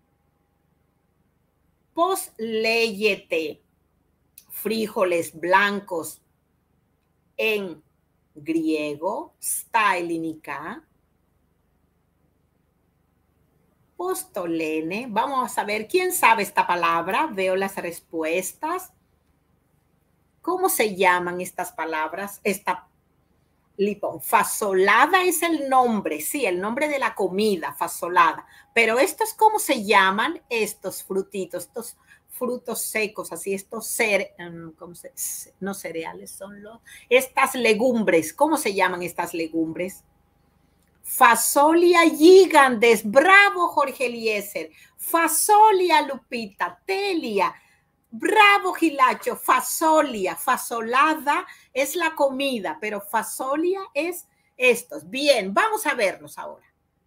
Πώς λέγεται frijoles blancos en griego, στα ελληνικά? Postolene. Vamos a ver, ¿quién sabe esta palabra? Veo las respuestas. ¿Cómo se llaman estas palabras? Esta, lipón. Fasolada es el nombre, sí, el nombre de la comida, fasolada. Pero estos, ¿cómo se llaman? Estos frutitos, estos frutos secos, así, estos ser, ¿cómo se, no cereales son los, estas legumbres. ¿Cómo se llaman estas legumbres? Fasolia gigantes, bravo Jorge Eliezer, fasolia Lupita, Telia, bravo Gilacho, fasolia, fasolada es la comida, pero fasolia es estos. Bien, vamos a verlos ahora.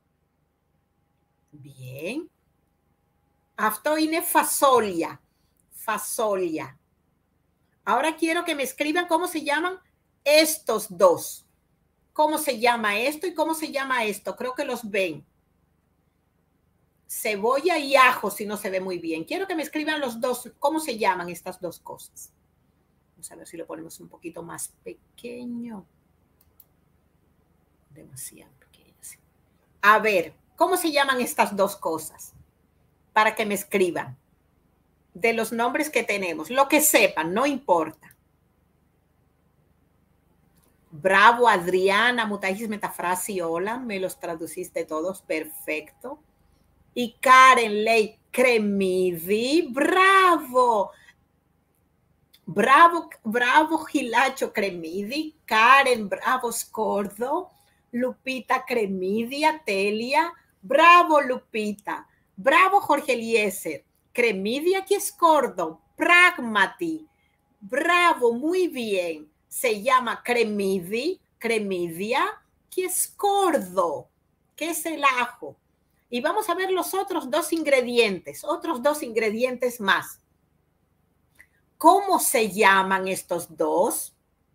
Bien. Aftoine fasolia, fasolia. Ahora quiero que me escriban cómo se llaman estos dos. ¿Cómo se llama esto y cómo se llama esto? Creo que los ven. Cebolla y ajo, si no se ve muy bien. Quiero que me escriban los dos. ¿Cómo se llaman estas dos cosas? Vamos a ver si lo ponemos un poquito más pequeño. Demasiado pequeño. Sí. A ver, ¿cómo se llaman estas dos cosas? Para que me escriban. De los nombres que tenemos. Lo que sepan, no importa. Bravo, Adriana, Mutagis Metafrasi, hola, me los traduciste todos, perfecto. Y Karen Ley, Cremidi, bravo. Bravo, bravo, Gilacho Cremidi, Karen, bravo, Scordo, Lupita Cremidi, Telia, bravo, Lupita, bravo, Jorge Eliezer, Cremidi, aquí Scordo, Pragmati, bravo, muy bien. Se llama cremidi, cremidia, que es cordo, que es el ajo. Y vamos a ver los otros dos ingredientes, otros dos ingredientes más. ¿Cómo se llaman estos dos?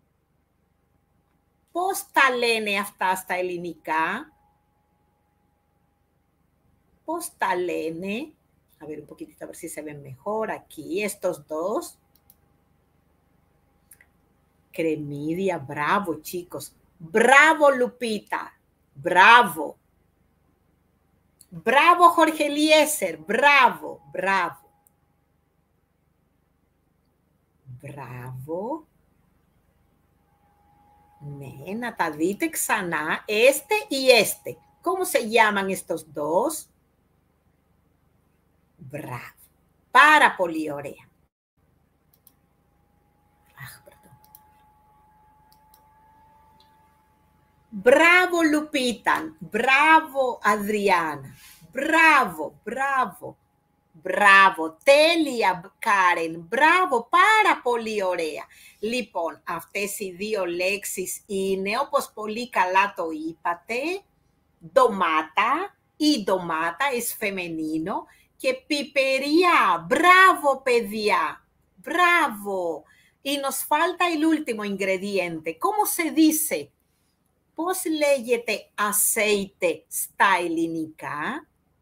Postalene hasta hasta el inica. Postalene. A ver un poquitito, a ver si se ven mejor aquí, estos dos. Cremidia, bravo, chicos. Bravo, Lupita. Bravo. Bravo, Jorge Eliezer. Bravo, bravo. Bravo. Nena, Tadite, Xaná, este y este. ¿Cómo se llaman estos dos? Bravo. Para poliorea. Bravo, Lupita. Bravo, Adriana. Bravo, bravo. Bravo, Telia, Karen. Bravo, para poliorea. Lipon, aftesidio, lexis, y neopospolicalato, hípate. Domata, y domata es femenino. Que pipería. Bravo, pedia. Bravo. Y nos falta el último ingrediente. ¿Cómo se dice? Pos leyete aceite stylinica,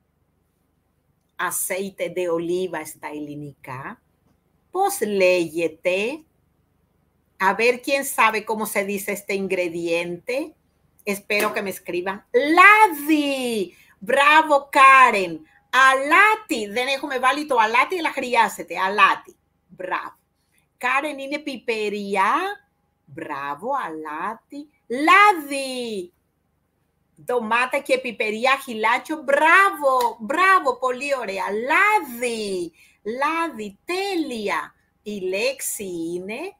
aceite de oliva stylinica. Pos leyete, a ver quién sabe cómo se dice este ingrediente. Espero que me escriban. Ladi, bravo Karen. Alati, déjame válito, alati la criásete, alati, bravo. Karen ine pipería, bravo, alati. Ladi, tomate que pipería gilacho, bravo, bravo, poliorea, Ladi, Ladi, Telia, y Lexine,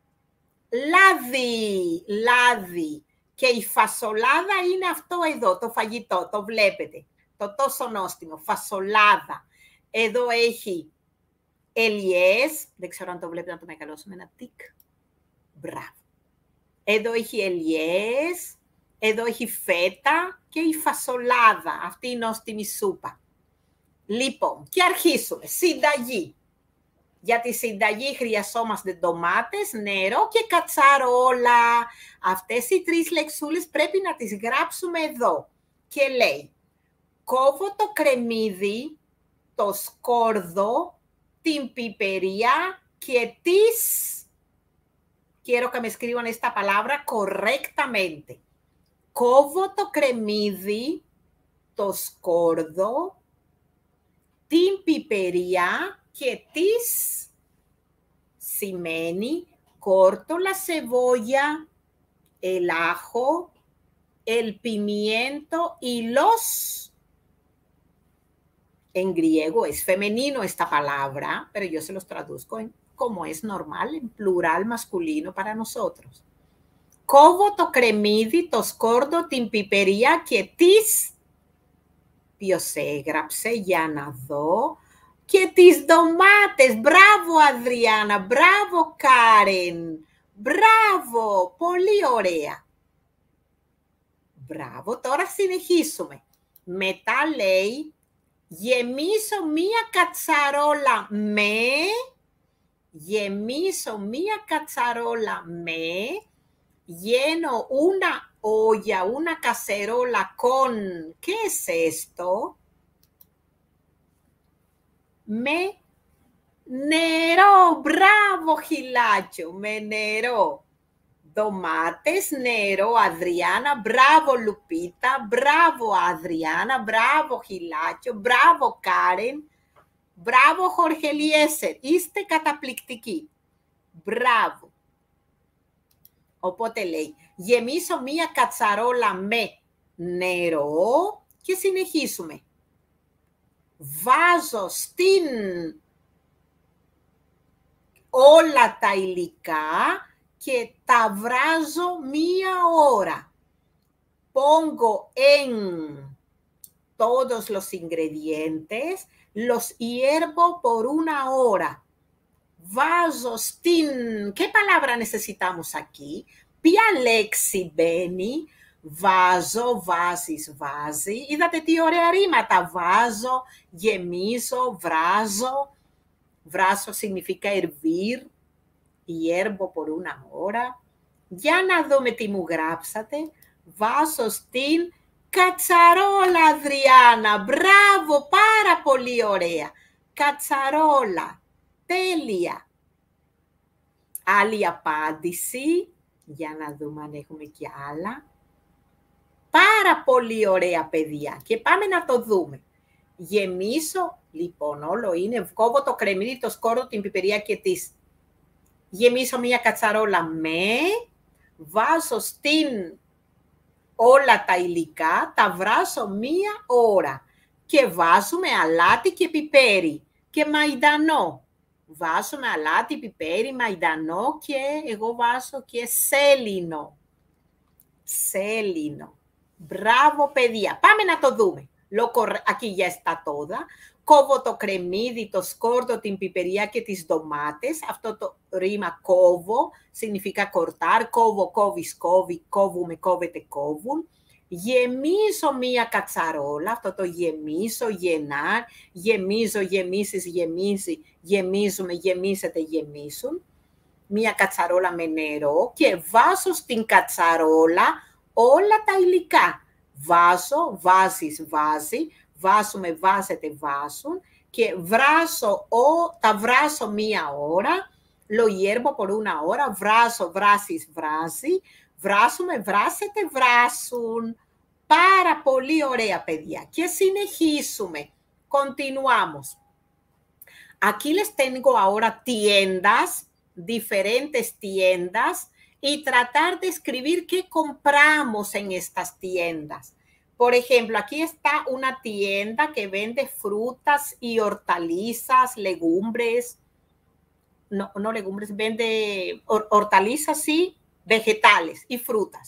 Ladi, Ladi, que y fasolada y nafto edo, to fallito, to blepete, to sonóstimo, fasolada, edo eji, Elies, de xeranto blepete, to me calos menatic, bravo. Edoihi Elies, edoihi feta, que fasolada, afti nostimi supa. Lipon, que argisume, sidayi. Yati sidayi criasomas de tomates, nero, que cazzarola, aftesi tris lexulis prepinatis grapsume do, que lei. Covoto cremidi, toscordo, timpiperia, quietis. Quiero que me escriban esta palabra correctamente. Covoto cremidi, toscordo, την πιπεριά και τις σημαίνει corto la cebolla, el ajo, el pimiento y los. En griego es femenino esta palabra, pero yo se los traduzco en, como es normal, en plural masculino para nosotros. Κόβω το κρεμμύδι, το σκόρδο, την πιπεριά και τις. Ποιος έγραψε, για να δω. Και τις ντομάτες. Μπράβο, Αδριάννα. Μπράβο, Κάρεν. Μπράβο. Πολύ ωραία. Μπράβο. Τώρα συνεχίσουμε. Μετά λέει, γεμίσω μία κατσαρόλα με. Γεμίσω μία κατσαρόλα με. Lleno una olla, una cacerola con, ¿qué es esto? Me nero, bravo Gilacho, me nero. Tomates, nero, Adriana, bravo Lupita, bravo Adriana, bravo Gilacho, bravo Karen, bravo Jorge Eliezer, είστε καταπληκτικοί. Μπράβο. Οπότε λέει, γεμίσω μία κατσαρόλα με νερό και συνεχίσουμε. Βάζω στην όλα τα υλικά και τα βράζω μία ώρα. Pongo en todos los ingredientes, los hiervo por una hora. Βάζω στην... ¿Qué palabra necesitamos aquí? Ποια λέξη μπαίνει? Βάζω, βάζεις, βάζει. Είδατε τι ωραία ρήματα. Βάζω, γεμίζω, βράζω. Βράζω significa hervir. Hiervo por una hora. Για να δούμε τι μου γράψατε. Βάζω στην κατσαρόλα, Αδριάννα. Μπράβο, πάρα πολύ ωραία. Κατσαρόλα. Τέλεια. Άλλη απάντηση. Για να δούμε αν έχουμε και άλλα. Πάρα πολύ ωραία, παιδιά. Και πάμε να το δούμε. Γεμίσω, λοιπόν, όλο είναι. Κόβω το κρεμμύδι, το σκόρδο, την πιπεριά και τις. Γεμίσω μια κατσαρόλα με. Βάζω στην όλα τα υλικά. Τα βράσω μία ώρα. Και βάζουμε αλάτι και πιπέρι. Και μαϊντανό. Βάζουμε αλάτι, πιπέρι, μαϊντανό και εγώ βάζω και σέλινο. Σέλινο. Μπράβο, παιδιά. Πάμε να το δούμε. Aquí ya está toda. Κόβω το κρεμμύδι, το σκόρδο, την πιπεριά και τις ντομάτες. Αυτό το ρήμα κόβω significa cortar. Κόβω, κόβεις, κόβει, κόβουμε, κόβεται, κόβουν. Γεμίζω μία κατσαρόλα, αυτό το γεμίσω, γεννάρ, γεμίζω, γεμίσεις, γεμίζει, γεμίζουμε, γεμίσετε, γεμίσουν. Μία κατσαρόλα με νερό και βάζω στην κατσαρόλα όλα τα υλικά. Βάζω, βάζεις, βάζει, βάζουμε, βάζετε, βάζουν και βράσω, ο, τα βράσω μία ώρα, lo hiervo por una hora, βράσω, βράσεις, βράζει, βράσουμε, βράσετε, βράσουν. Πάρα πολύ ωραία, παιδιά. Και συνεχίσουμε. Continuamos. Aquí les tengo ahora tiendas, diferentes tiendas, y tratar de escribir qué compramos en estas tiendas. Por ejemplo, aquí está una tienda que vende frutas y hortalizas, legumbres. No, no legumbres, vende hortalizas y vegetales y frutas.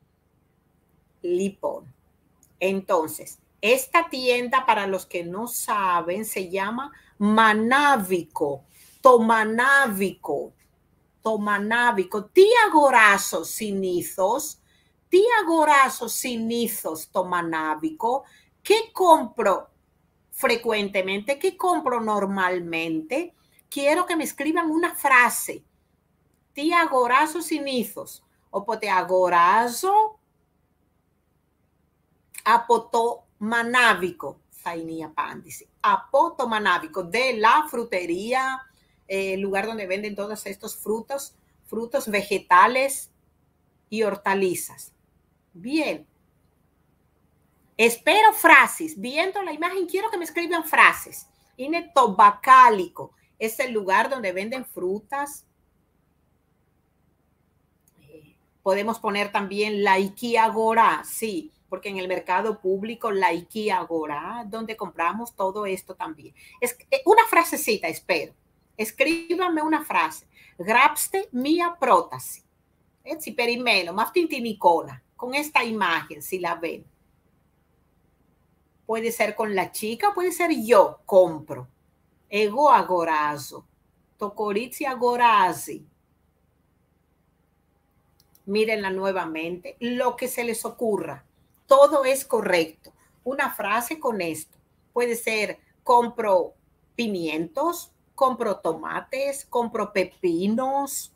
Lipón. Entonces, esta tienda, para los que no saben, se llama Manάβικο. Το Manávικο. Το Manávικο. Τι αγοράσω συνήθως? Τι αγοράσω συνήθως το Manávικο? ¿Qué compro frecuentemente? ¿Qué compro normalmente? Quiero que me escriban una frase. Τι αγοράσω συνήθως? Οπότε αγοράζω από το Manávικο θα είναι η απάντηση. Από το Manávικο. De la frutería, eh, lugar donde venden todos estos frutos, frutos vegetales y hortalizas. Bien. Espero frases. Viendo la imagen, quiero que me escriban frases. Ine Tobacálico es el lugar donde venden frutas. Eh, podemos poner también Laiki Agora, sí, porque en el mercado público Laiki Agora, donde compramos todo esto también. Es una frasecita, espero. Escríbame una frase. Grapste mia protasi. Si perimeno, más tintinicona, con esta imagen, si la ven. Puede ser con la chica, puede ser yo, compro. Ego agorazo. Tocoritzi agorazi. Mírenla nuevamente. Lo que se les ocurra. Todo es correcto. Una frase con esto. Puede ser compro pimientos, compro tomates, compro pepinos,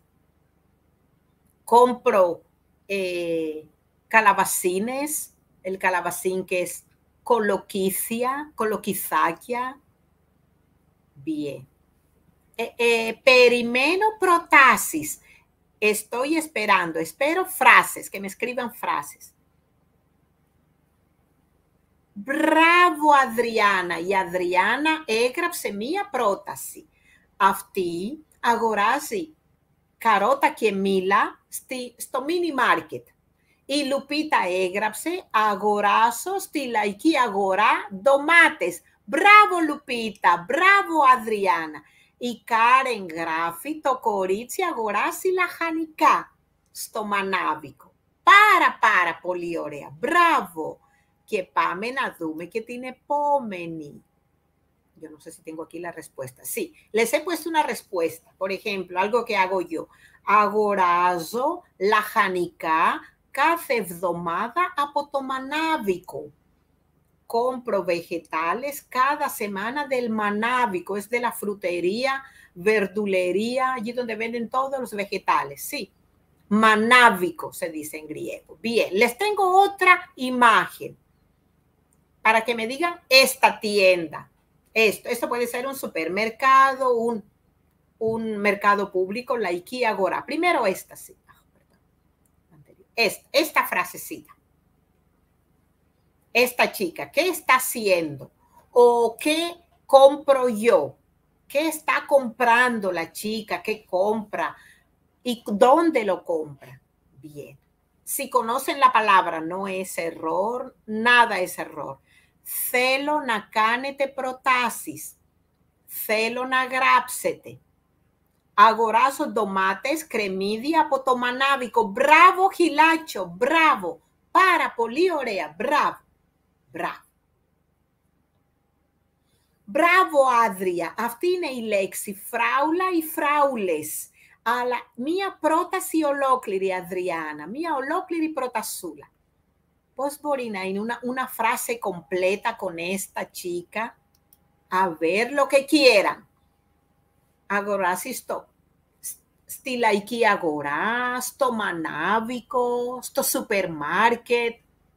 compro eh, calabacines, el calabacín que es coloquicia, coloquizaquia. Bien. Eh, eh, perimeno protasis. Estoy esperando, espero frases, que me escriban frases. Bravo, Adriana. Y Adriana έγραψε μία πρόταση. Αυτή αγοράζει καρότα και μήλα στη, στο mini market. Η Λουπίτα έγραψε αγοράσω στη λαϊκή αγορά ντομάτες. Μπράβο, Λουπίτα. Μπράβο, Αδριάννα. Η Κάρεν γράφει το κορίτσι αγοράσει λαχανικά στο μανάβικο. Πάρα πάρα πολύ ωραία. Μπράβο. Και πάμε να δούμε και την επόμενη. Yo no sé si tengo aquí la respuesta. Sí, les he puesto una respuesta. Por ejemplo, algo que hago yo. Αγοράζω λαχανικά κάθε εβδομάδα από το μανάβικο. Compro vegetales cada semana del manábico. Es de la frutería, verdulería, allí donde venden todos los vegetales. Sí, manábico se dice en griego. Bien, les tengo otra imagen para que me digan esta tienda. Esto, esto puede ser un supermercado, un, un mercado público, la Laiki Agora. Primero esta, sí. Esta, esta frasecita. Esta chica, ¿qué está haciendo? ¿O qué compro yo? ¿Qué está comprando la chica? ¿Qué compra? ¿Y dónde lo compra? Bien. Si conocen la palabra, no es error, nada es error. Θέλω να κάνετε προτάσεις. Θέλω να γράψετε. Αγοράζω ντομάτες, κρεμμύδι από το μανάβικο. Μπράβο, Χιλάτσο, μπράβο. Πάρα πολύ ωραία, μπράβο. Μπράβο. Μπράβο, Άδρια. Αυτή είναι η λέξη φράουλα ή φράουλες. Αλλά μία πρόταση ολόκληρη, Αδριάνα. Μία ολόκληρη προτασούλα. Πώς μπορεί να είναι una, una frase completa con esta chica? A ver, lo que quieran. Αγοράσει στο, στη λαϊκή αγορά, στο μανάβικο, στο σούπερ μάρκετ.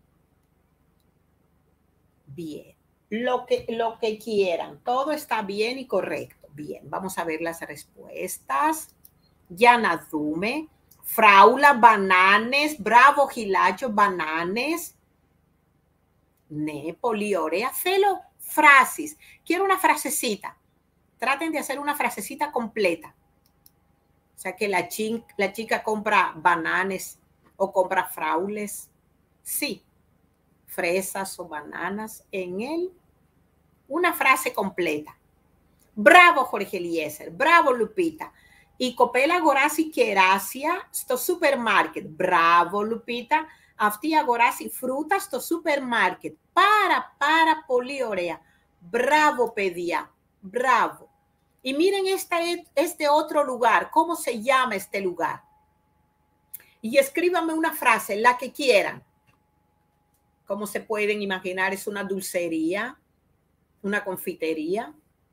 Bien. Lo que, lo que quieran. Todo está bien y correcto. Bien, vamos a ver las respuestas. Για να δούμε. Φράουλα, μπανάνες. Μπράβο, Χιλάτσο, μπανάνες. Ναι, πολύ ωραία. Θέλω frases. Quiero una frasecita. Traten de hacer una frasecita completa. O sea, que la, chica, la chica compra bananes o compra fraules. Sí, fresas o bananas en él. Una frase completa. Bravo, Jorge Eliezer. Bravo, Lupita. Η κοπέλα αγοράσει κεράσια στο σούπερ μάρκετ. Μπράβο, Λουπίτα. Αυτή αγοράσει φρούτα στο σούπερ μάρκετ. Πάρα, πάρα πολύ ωραία. Bravo, παιδιά. Bravo. Y miren esta, este otro lugar. ¿Cómo se llama este lugar? Y escríbanme una frase, la que quieran. Como se pueden imaginar, es una dulcería, una confitería.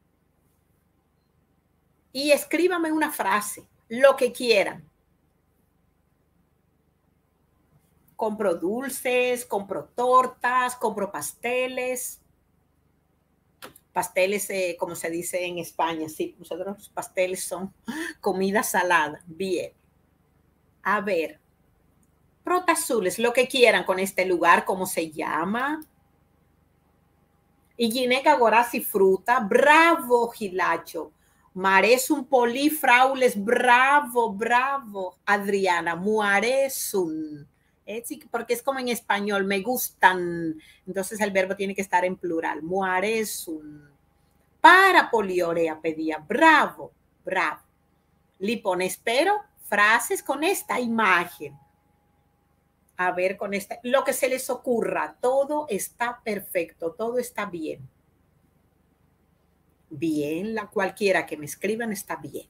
Y escríbame una frase, lo que quieran. Compro dulces, compro tortas, compro pasteles. Pasteles, eh, como se dice en España, sí, nosotros los pasteles son comida salada. Bien. A ver, protazules, lo que quieran con este lugar, ¿cómo se llama? Η γυναίκα αγοράσει φρούτα. Μπράβο, Χιλάτσιο. Μ' αρέσουν πολύ φράουλες. Μπράβο, μπράβο, Adriana. Μου αρέσουν. Έτσι, porque es como en español, me gustan. Entonces el verbo tiene que estar en plural. Μου αρέσουν. Πάρα πολύ ωραία, παιδιά. Bravo, bravo. Λοιπόν, espero frases con esta imagen. A ver, con esta, lo que se les ocurra. Todo está perfecto, todo está bien. Bien, la cualquiera que me escriban está bien.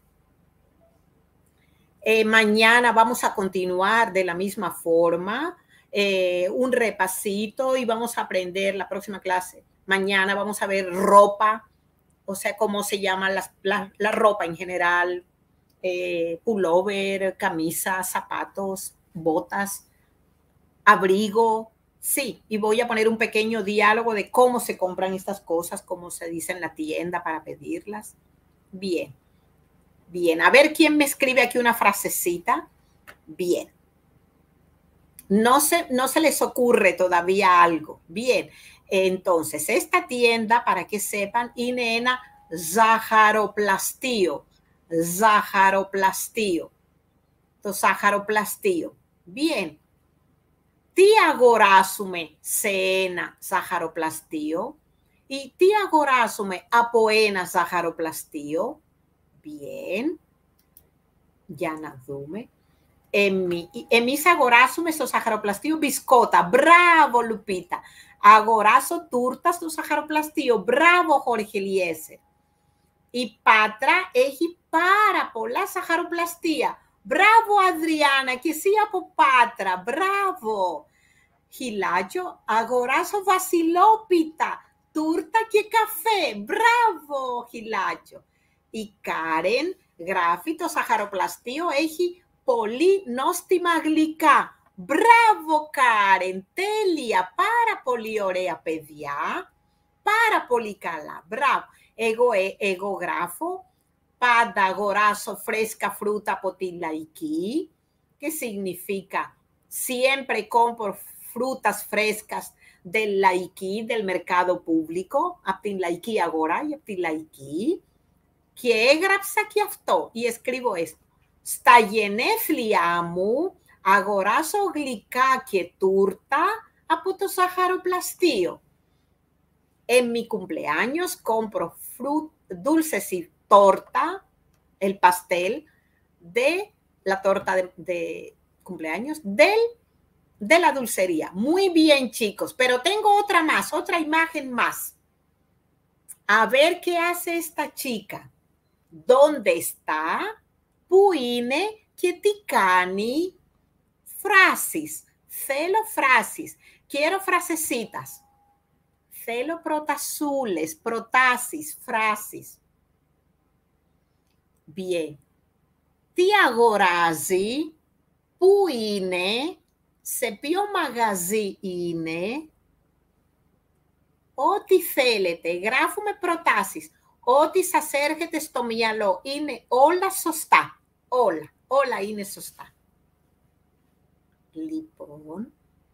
Eh, mañana vamos a continuar de la misma forma, eh, un repasito y vamos a aprender la próxima clase. Mañana vamos a ver ropa, o sea, cómo se llama la, la, la ropa en general, eh, pullover, camisa, zapatos, botas, abrigo. Sí, y voy a poner un pequeño diálogo de cómo se compran estas cosas, cómo se dice en la tienda para pedirlas. Bien. Bien, a ver quién me escribe aquí una frasecita. Bien. No se, no se les ocurre todavía algo. Bien, entonces esta tienda, para que sepan, Inena Zaharoplastío. Zaharoplastío. Zaharoplastío. Bien. Τι αγοράσουμε σε ένα ζαχαροπλαστείο ή τι αγοράσουμε από ένα ζαχαροπλαστείο. Bien. Για να δούμε. Εμεί, εμείς αγοράσουμε στο ζαχαροπλαστείο μπισκότα. Μπράβο, Λουπίτα. Αγοράσω τούρτα στο ζαχαροπλαστείο. Μπράβο, Χόρχε Ελιέσερ. Η Πάτρα έχει πάρα πολλά ζαχαροπλαστεία. Μπράβο, Αδριάννα, και εσύ από Πάτρα. Μπράβο. Χιλάτσιο, αγοράσω βασιλόπιτα, τούρτα και καφέ. Μπράβο, Χιλάτσιο. Η Κάρεν γράφει το ζαχαροπλαστείο έχει πολύ νόστιμα γλυκά. Μπράβο, Κάρεν, τέλεια, πάρα πολύ ωραία, παιδιά. Πάρα πολύ καλά, μπράβο. Εγώ, ε, εγώ γράφω, πάντα αγοράσω φρέσκα φρούτα από τη Λαϊκή, que significa siempre compro frutas frescas del Λαϊκή, del mercado público, από την Λαϊκή αγορά ή από τη Λαϊκή. Και έγραψα και αυτό, ή escribo esto. Στα γενέθλιά μου αγοράσω γλυκά και τούρτα από το ζαχαροπλαστείο. En mi cumpleaños compro fruit, dulces y torta, el pastel de la torta de, de cumpleaños del, de la dulcería. Muy bien, chicos, pero tengo otra más, otra imagen más. A ver qué hace esta chica. ¿Dónde está? Πού είναι και τι κάνει? Frases. Θέλω frases. Quiero frasecitas. Θέλω προτασούλες, προτάσεις, φράσεις. Bien. Τι αγοράζει? Πού είναι? Σε ποιο μαγαζί είναι? Ό,τι θέλετε. Γράφουμε προτάσεις. Ό,τι σας έρχεται στο μυαλό. Είναι όλα σωστά. Όλα. Όλα είναι σωστά. Λοιπόν...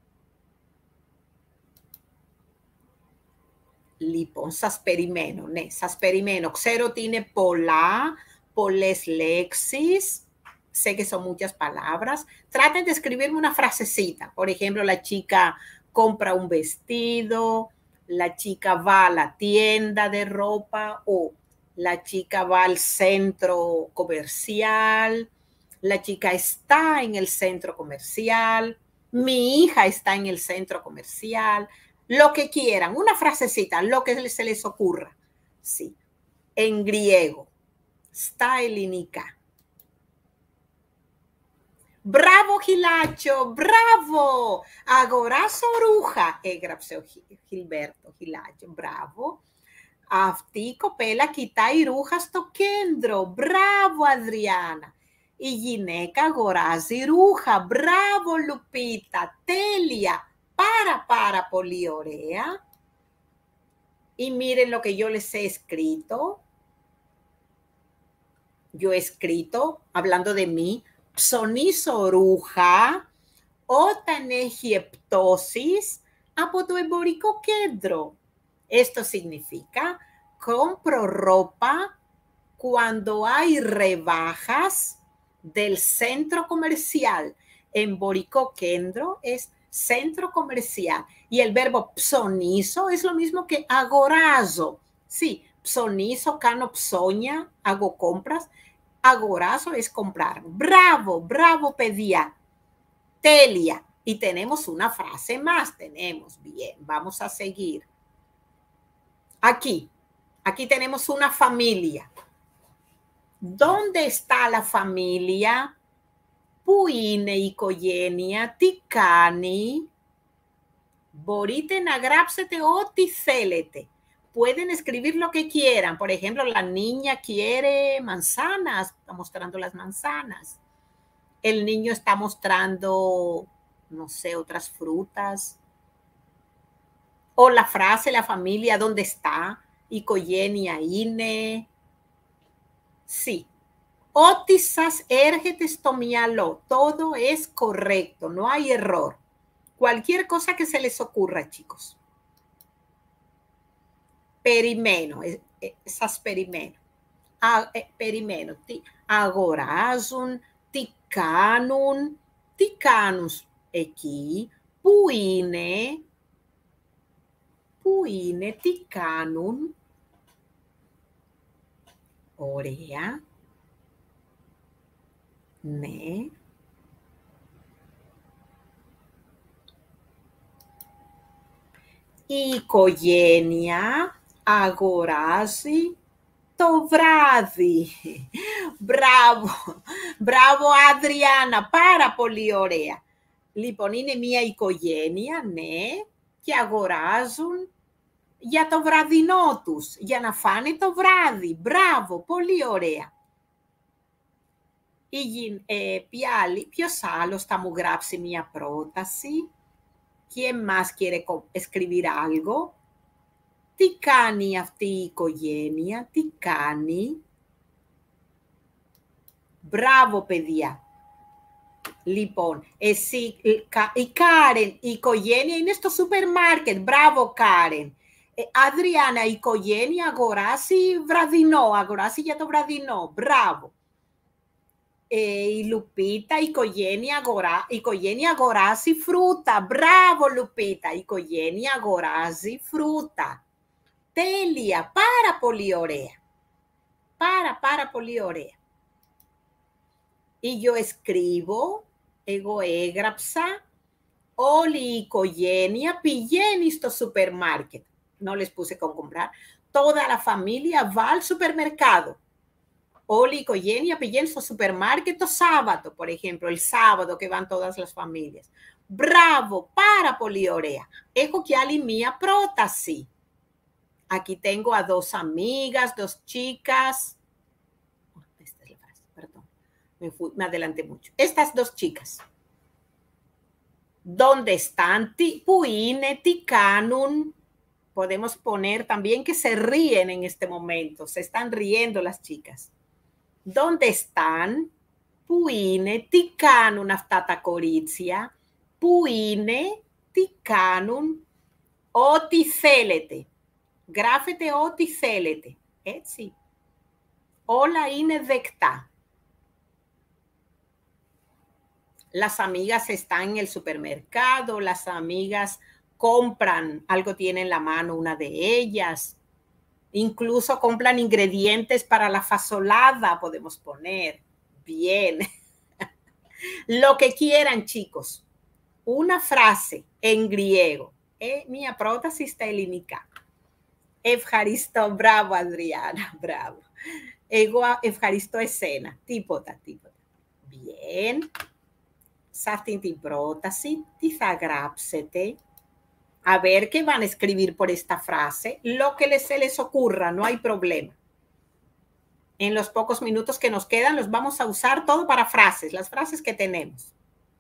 Λοιπόν, σας περιμένω, ναι, σας περιμένω. Ξέρω ότι είναι πολλά, πολλές λέξεις. Sé que son muchas palabras. Traten de escribirme una frasecita. Por ejemplo, la chica compra un vestido, la chica va a la tienda de ropa o la chica va al centro comercial, la chica está en el centro comercial, mi hija está en el centro comercial. Lo que quieran, una frasecita, lo que se les ocurra. Sí, en griego. Στα ελληνικά. Μπράβο, Χιλάτσιο, μπράβο. Αγοράσω ρούχα, έγραψε ο Χιλμπέρτο, Χιλάτσιο, μπράβο. Αυτή η κοπέλα κοιτάει ρούχα στο κέντρο. Μπράβο, Αδριάννα. Η γυναίκα αγοράζει ρούχα. Μπράβο, Λουπίτα, τέλεια. Para, para, πολύ ωραία. Y miren lo que yo les he escrito. Yo he escrito, hablando de mí, ψωνίσω ρούχα όταν έχει πτώσεις από το εμπορικό κέντρο. Esto significa, compro ropa cuando hay rebajas del centro comercial. En Boricó Kendro es centro comercial. Y el verbo psonizo es lo mismo que agorazo. Sí, psonizo, cano, psoña, hago compras. Agorazo es comprar. Bravo, bravo pedía. Telia. Y tenemos una frase más. Tenemos, bien, vamos a seguir. Aquí, aquí tenemos una familia. ¿Dónde está la familia? Puine y Coyenia, Ticani, Borite, Nagrapsete o Ticelete. Pueden escribir lo que quieran. Por ejemplo, la niña quiere manzanas, está mostrando las manzanas. El niño está mostrando, no sé, otras frutas. O la frase, la familia, ¿dónde está? Y Coyenia, Ine. Sí. Otisas ergetestomialo, todo es correcto, no hay error. Cualquier cosa que se les ocurra, chicos. Perimeno, esas perimeno. A, eh, perimeno, ti, agorazun, ticanun, ticanus, aquí, puine, puine, ticanun, orea, ne, Οικογένεια, αγοράζει το βράδυ. Μπράβο, μπράβο Αδριάννα, πάρα πολύ ωραία. Λοιπόν, είναι μια οικογένεια, ναι, και αγοράζουν για το βραδινό τους, για να φάνε το βράδυ. Μπράβο, πολύ ωραία. Η, ε, ποιος άλλος θα μου γράψει μια πρόταση? ¿Quién más quiere escribir algo? Τι κάνει αυτή η οικογένεια? Τι κάνει? Μπράβο, παιδιά. Λοιπόν, εσύ, η Κάρεν, η οικογένεια είναι στο σούπερ μάρκετ. Μπράβο, Κάρεν. Ε, Αδριάννα, η οικογένεια αγοράσει βραδινό. Αγοράσει για το βραδινό. Μπράβο. Ε, η Λουπίτα, η οικογένεια, αγορά, η οικογένεια αγοράζει φρούτα. Μπράβο, Λουπίτα. Η οικογένεια αγοράζει φρούτα. Τέλεια. Πάρα πολύ ωραία. Πάρα, πάρα πολύ ωραία. Y yo escribo, εγώ έγραψα, όλη η οικογένεια πηγαίνει στο σούπερ μάρκετ. No les puse con comprar. Toda la familia va al supermercado. Όλη η οικογένεια πηγαίνει στο σούπερ μάρκετ το Σάββατο, por ejemplo, el sábado que van todas las familias. Μπράβο, πάρα πολύ ωραία. Έχω και άλλη μία πρόταση. Aquí tengo a dos amigas, dos chicas. Esta es la frase, perdón. Me, fui, me adelanté mucho. Estas dos chicas. ¿Dónde están? Puine, ticanun. Podemos poner también que se ríen en este momento. Se están riendo las chicas. ¿Dónde están? Puine, ticanun, aftata coritzia. Puine, ticanun, oticelete. Γράφετε ό,τι θέλετε, έτσι. Όλα είναι δεκτά. Las amigas están en el supermercado, las amigas compran, algo tiene en la mano una de ellas, incluso compran ingredientes para la fasolada, podemos poner. Bien. Lo que quieran, chicos. Una frase en griego. Ε, μία πρόταση στα ελληνικά. Ευχαριστώ, μπράβο Αδριάννα, μπράβο. Εγώ ευχαριστώ εσένα, τίποτα, τίποτα. Bien. Σε αυτή την πρόταση, τι θα γράψετε? A ver qué van a escribir por esta frase. Lo que les, se les ocurra, no hay problema. En los pocos minutos que nos quedan, los vamos a usar todo para frases, las frases que tenemos.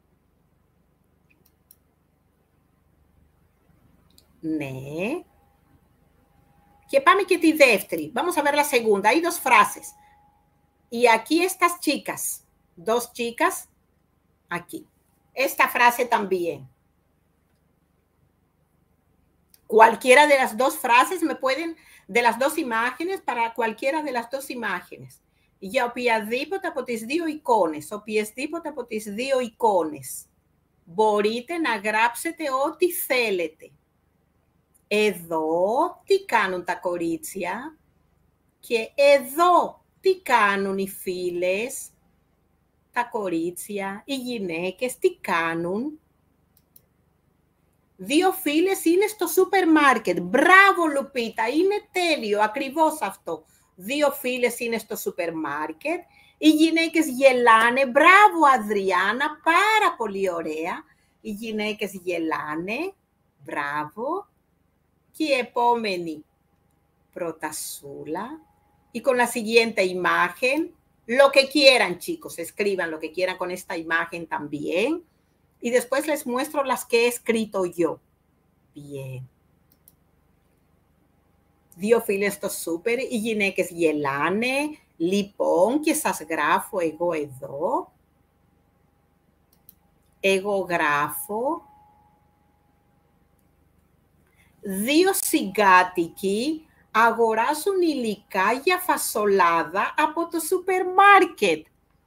Ναι. Και πάμε και τη δεύτερη. Vamos a ver la segunda. Hay dos frases. Y aquí estas chicas. Dos chicas. Aquí. Esta frase también. Cualquiera de las dos frases me pueden, de las dos imágenes, para cualquiera de las dos imágenes. Για οποιαδήποτε από τις δύο εικόνες, οποιασδήποτε από τις δύο εικόνες, μπορείτε να γράψετε ό,τι θέλετε. Εδώ τι κάνουν τα κορίτσια και εδώ τι κάνουν οι φίλες, τα κορίτσια, οι γυναίκες τι κάνουν. Δύο φίλες είναι στο σούπερ μάρκετ. Μπράβο Λουπίτα, είναι τέλειο, ακριβώς αυτό. Δύο φίλες είναι στο σούπερ μάρκετ. Οι γυναίκες γελάνε. Μπράβο Αδριάννα, πάρα πολύ ωραία. Οι γυναίκες γελάνε. Μπράβο. Και η επόμενη προτασούλα. Y con la siguiente imagen, lo que quieran, chicos, escriban lo que quieran con esta imagen también. Y después les muestro las que he escrito yo. Bien. Δύο φίλες στο σούπερ, οι γυναίκες γελάνε. Λοιπόν, και σας γράφω εγώ εδώ. Εγώ γράφω. Δύο συγκάτοικοι αγοράζουν υλικά για φασολάδα από το σούπερ μάρκετ.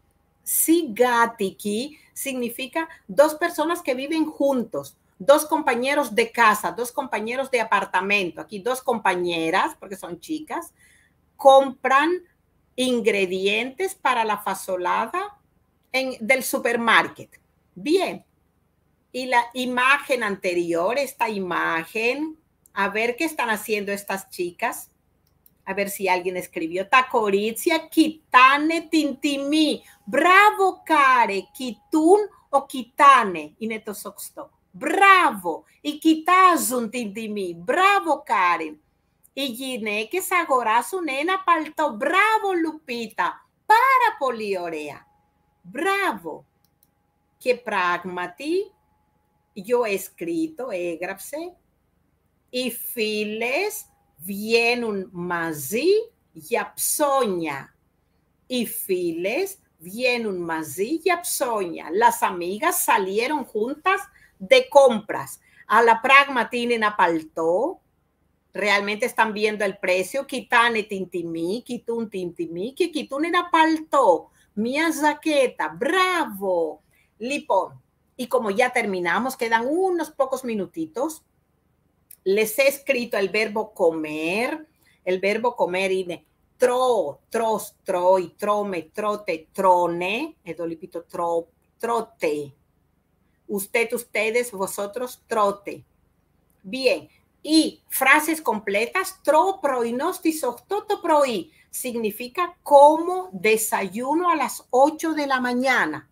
Συγκάτοικοι significa dos personas que viven juntos, dos compañeros de casa, dos compañeros de apartamento. Aquí dos compañeras, porque son chicas, compran ingredientes para la fasolada en, del supermarket. Bien. Y la imagen anterior, esta imagen, a ver qué están haciendo estas chicas. A ver si alguien escribió. Τα κορίτσια κοιτάνε την τιμή. Μπράβο, Κάρε. Κοιτούν ο κοιτάνε. Είναι το σωστό. Μπράβο. Οι κοιτάζουν την τιμή. Μπράβο, Κάρε. Οι γυναίκες αγοράσουν ένα παλτό. Μπράβο, Λουπίτα. Πάρα πολύ ωραία. Μπράβο. Και πράγματι, yo he escrito, έγραψε, οι φίλες βγαίνουν μαζί για ψώνια. Οι φίλες βγαίνουν μαζί για ψώνια. Las amigas salieron juntas de compras. Αλλά πράγματι είναι ένα παλτό. Realmente están viendo el precio. Κοιτάνε την τιμή, κοιτούν την τιμή και κοιτούν ένα παλτό. Μια ζακέτα. Μπράβο. Λοιπόν, y como ya terminamos, quedan unos pocos minutitos. Les he escrito el verbo comer. El verbo comer είναι τρώω, τρως, τρώει, τρώμε, τρώτε, τρώνε. Εδώ λείπει το τρώ, τρώτε. Usted, ustedes, vosotros, τρώτε. Bien. Y frases completas. Τρώω πρωινό στις οκτώ το πρωί. Significa como desayuno a las ocho de la mañana.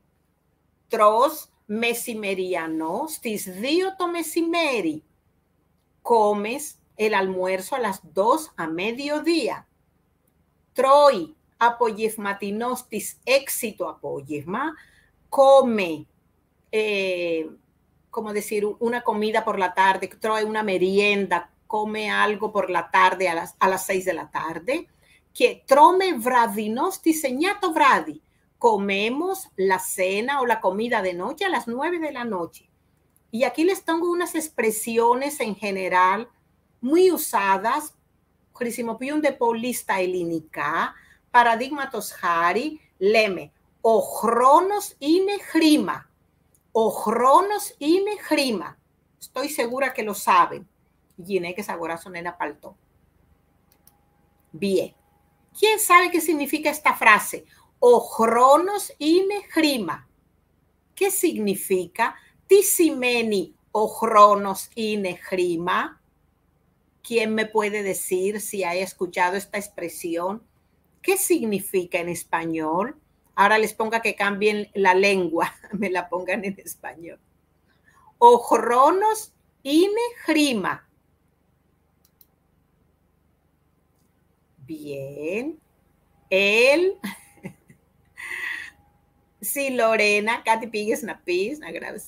Τρως μεσημεριανό στις δύο το μεσημέρι. Comes el almuerzo a las dos a mediodía. Τρώει απογευματινό στις έξι το απόγευμα. Come, eh, como decir, una comida por la tarde. Τρώει una merienda. Come algo por la tarde a las, a las seis de la tarde. Και τρώμε βραδινό στις εννιά το βράδυ. Comemos la cena o la comida de noche a las nueve de la noche. Y aquí les tengo unas expresiones en general muy usadas. Χρησιμοποιούνται πολύ στα ελληνικά. Παραδείγματος χάρη, λέμε, ο χρόνος είναι χρήμα. Ο χρόνος είναι χρήμα. Estoy segura que lo saben. Οι γυναίκες αγοράσουν ένα παλτό. Bien. ¿Quién sabe qué significa esta frase? Ο χρόνος είναι χρήμα. ¿Qué significa? Τι σημαίνει ο χρόνος είναι χρήμα? ¿Quién me puede decir si ha escuchado esta expresión? ¿Qué significa en español? Ahora les ponga que cambien la lengua, me la pongan en español. Ο χρόνος είναι χρήμα. Bien. Él... Sí, Lorena, κάτι πήγες να πεις, να γράψεις.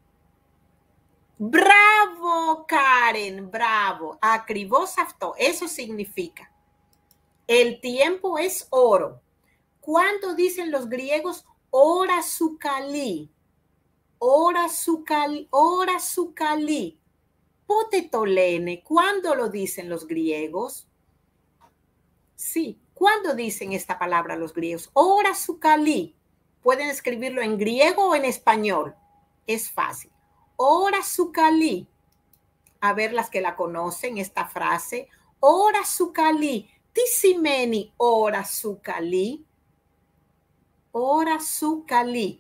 Μπράβο, Karen, bravo. Ακριβώς αυτό, eso significa. El tiempo es oro. ¿Cuándo dicen los griegos ώρα σου καλή? Ώρα σου καλή, ώρα σου καλή. Potetolene, ¿cuándo lo dicen los griegos? Sí, ¿cuándo dicen esta palabra los griegos? Ora sukali. Pueden escribirlo en griego o en español. Es fácil. Ora sukali. A ver las que la conocen, esta frase. Ora sukali. Tisimeni ora sukali. Ora sukali.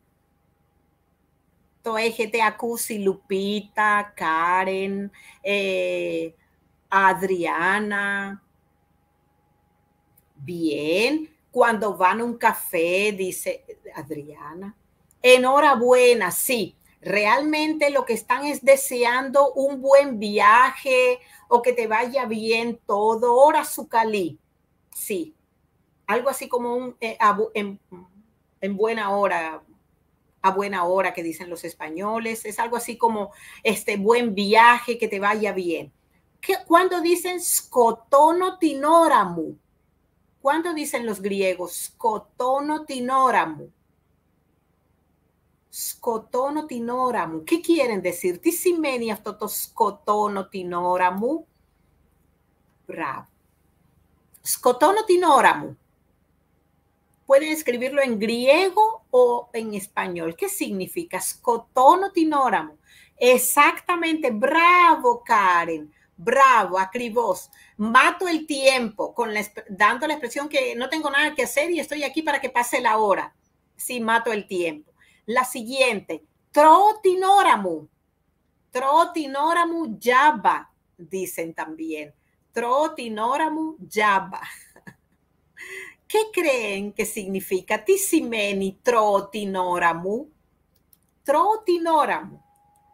Toegete Acusi, Lupita, Karen, eh, Adriana. Bien. Cuando van a un café, dice Adriana. Enhorabuena, sí. Realmente lo que están es deseando un buen viaje o que te vaya bien todo. Ora sukali. Sí. Algo así como un eh, en, en buena hora. A buena hora que dicen los españoles, es algo así como este buen viaje, que te vaya bien. ¿Qué, ¿Cuándo dicen skotono tinoramu? ¿Cuándo dicen los griegos skotono tinoramu? Skotono tinoramu. ¿Qué quieren decir? Tisimeni aftoto skotono tinoramu. Bravo. Skotono tinoramu. Pueden escribirlo en griego o en español. ¿Qué significa? Skotono tinoramu. Exactamente. Bravo, Karen. Bravo, acribos. Mato el tiempo, con la, dando la expresión que no tengo nada que hacer y estoy aquí para que pase la hora. Sí, mato el tiempo. La siguiente. Trotinoramu. Trotinoramu yaba, dicen también. Trotinoramu yaba. ¿Qué creen que significa tisimeni trotinoramu? Trotinoramu.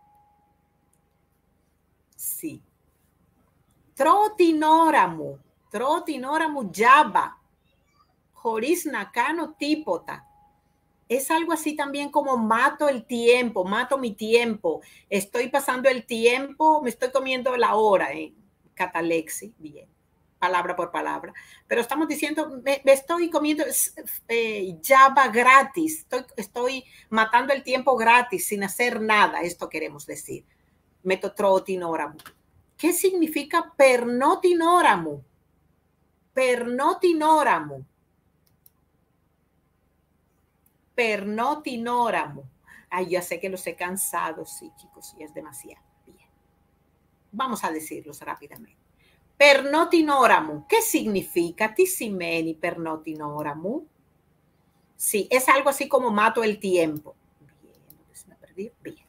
Sí. Trotinoramu. Trotinoramu yaba. Joris nakano tipota. Es algo así también como mato el tiempo, mato mi tiempo. Estoy pasando el tiempo, me estoy comiendo la hora en catalexi. Bien. Palabra por palabra, pero estamos diciendo, me, me estoy comiendo eh, Java gratis, estoy, estoy matando el tiempo gratis, sin hacer nada, esto queremos decir. Metotrotinoramu. ¿Qué significa pernotinoramu? Pernotinoramu. Pernotinoramu. Ay, ya sé que los he cansado, sí, chicos, y es demasiado. Bien. Vamos a decirlos rápidamente. Pernotinoramu. ¿Qué significa? Tisimeni pernotinoramu. Sí, es algo así como mato el tiempo. Bien, se me perdió. Bien.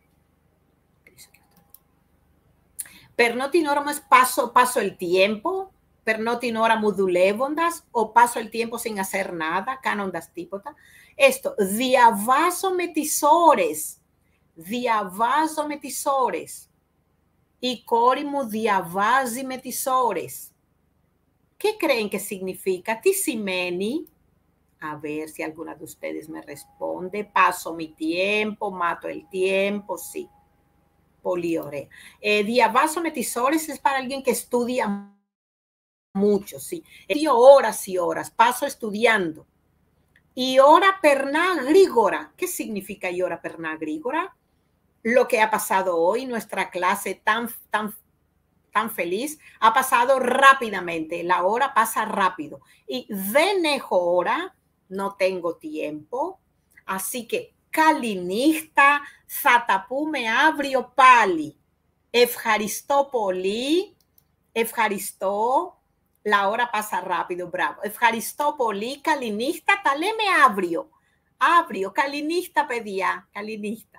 Pernotinoramu es paso, paso el tiempo. Pernotinoramu dulevondas o paso el tiempo sin hacer nada. Canondas tipota. Esto, diavasometisores. Diavasometisores. Y corimu diavazimetisores. ¿Qué creen que significa? Tisimeni. A ver si alguna de ustedes me responde. Paso mi tiempo, mato el tiempo, sí. Poliorea. Eh, diavasometisores es para alguien que estudia mucho, sí. Estudio horas y horas, paso estudiando. Y ora perna grígora. ¿Qué significa y ora perna grígora? Lo que ha pasado hoy, nuestra clase tan, tan, tan feliz, ha pasado rápidamente. La hora pasa rápido. Y venejo hora, no tengo tiempo. Así que kalinista, zatapume abrio pali, efjaristopoli, efjaristó, la hora pasa rápido, bravo. Efjaristopoli, kalinista, taleme abrio, abrio, kalinista pedía, kalinista.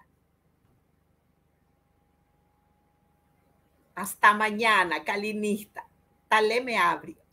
Hasta mañana, kalinista. Taleme abrio.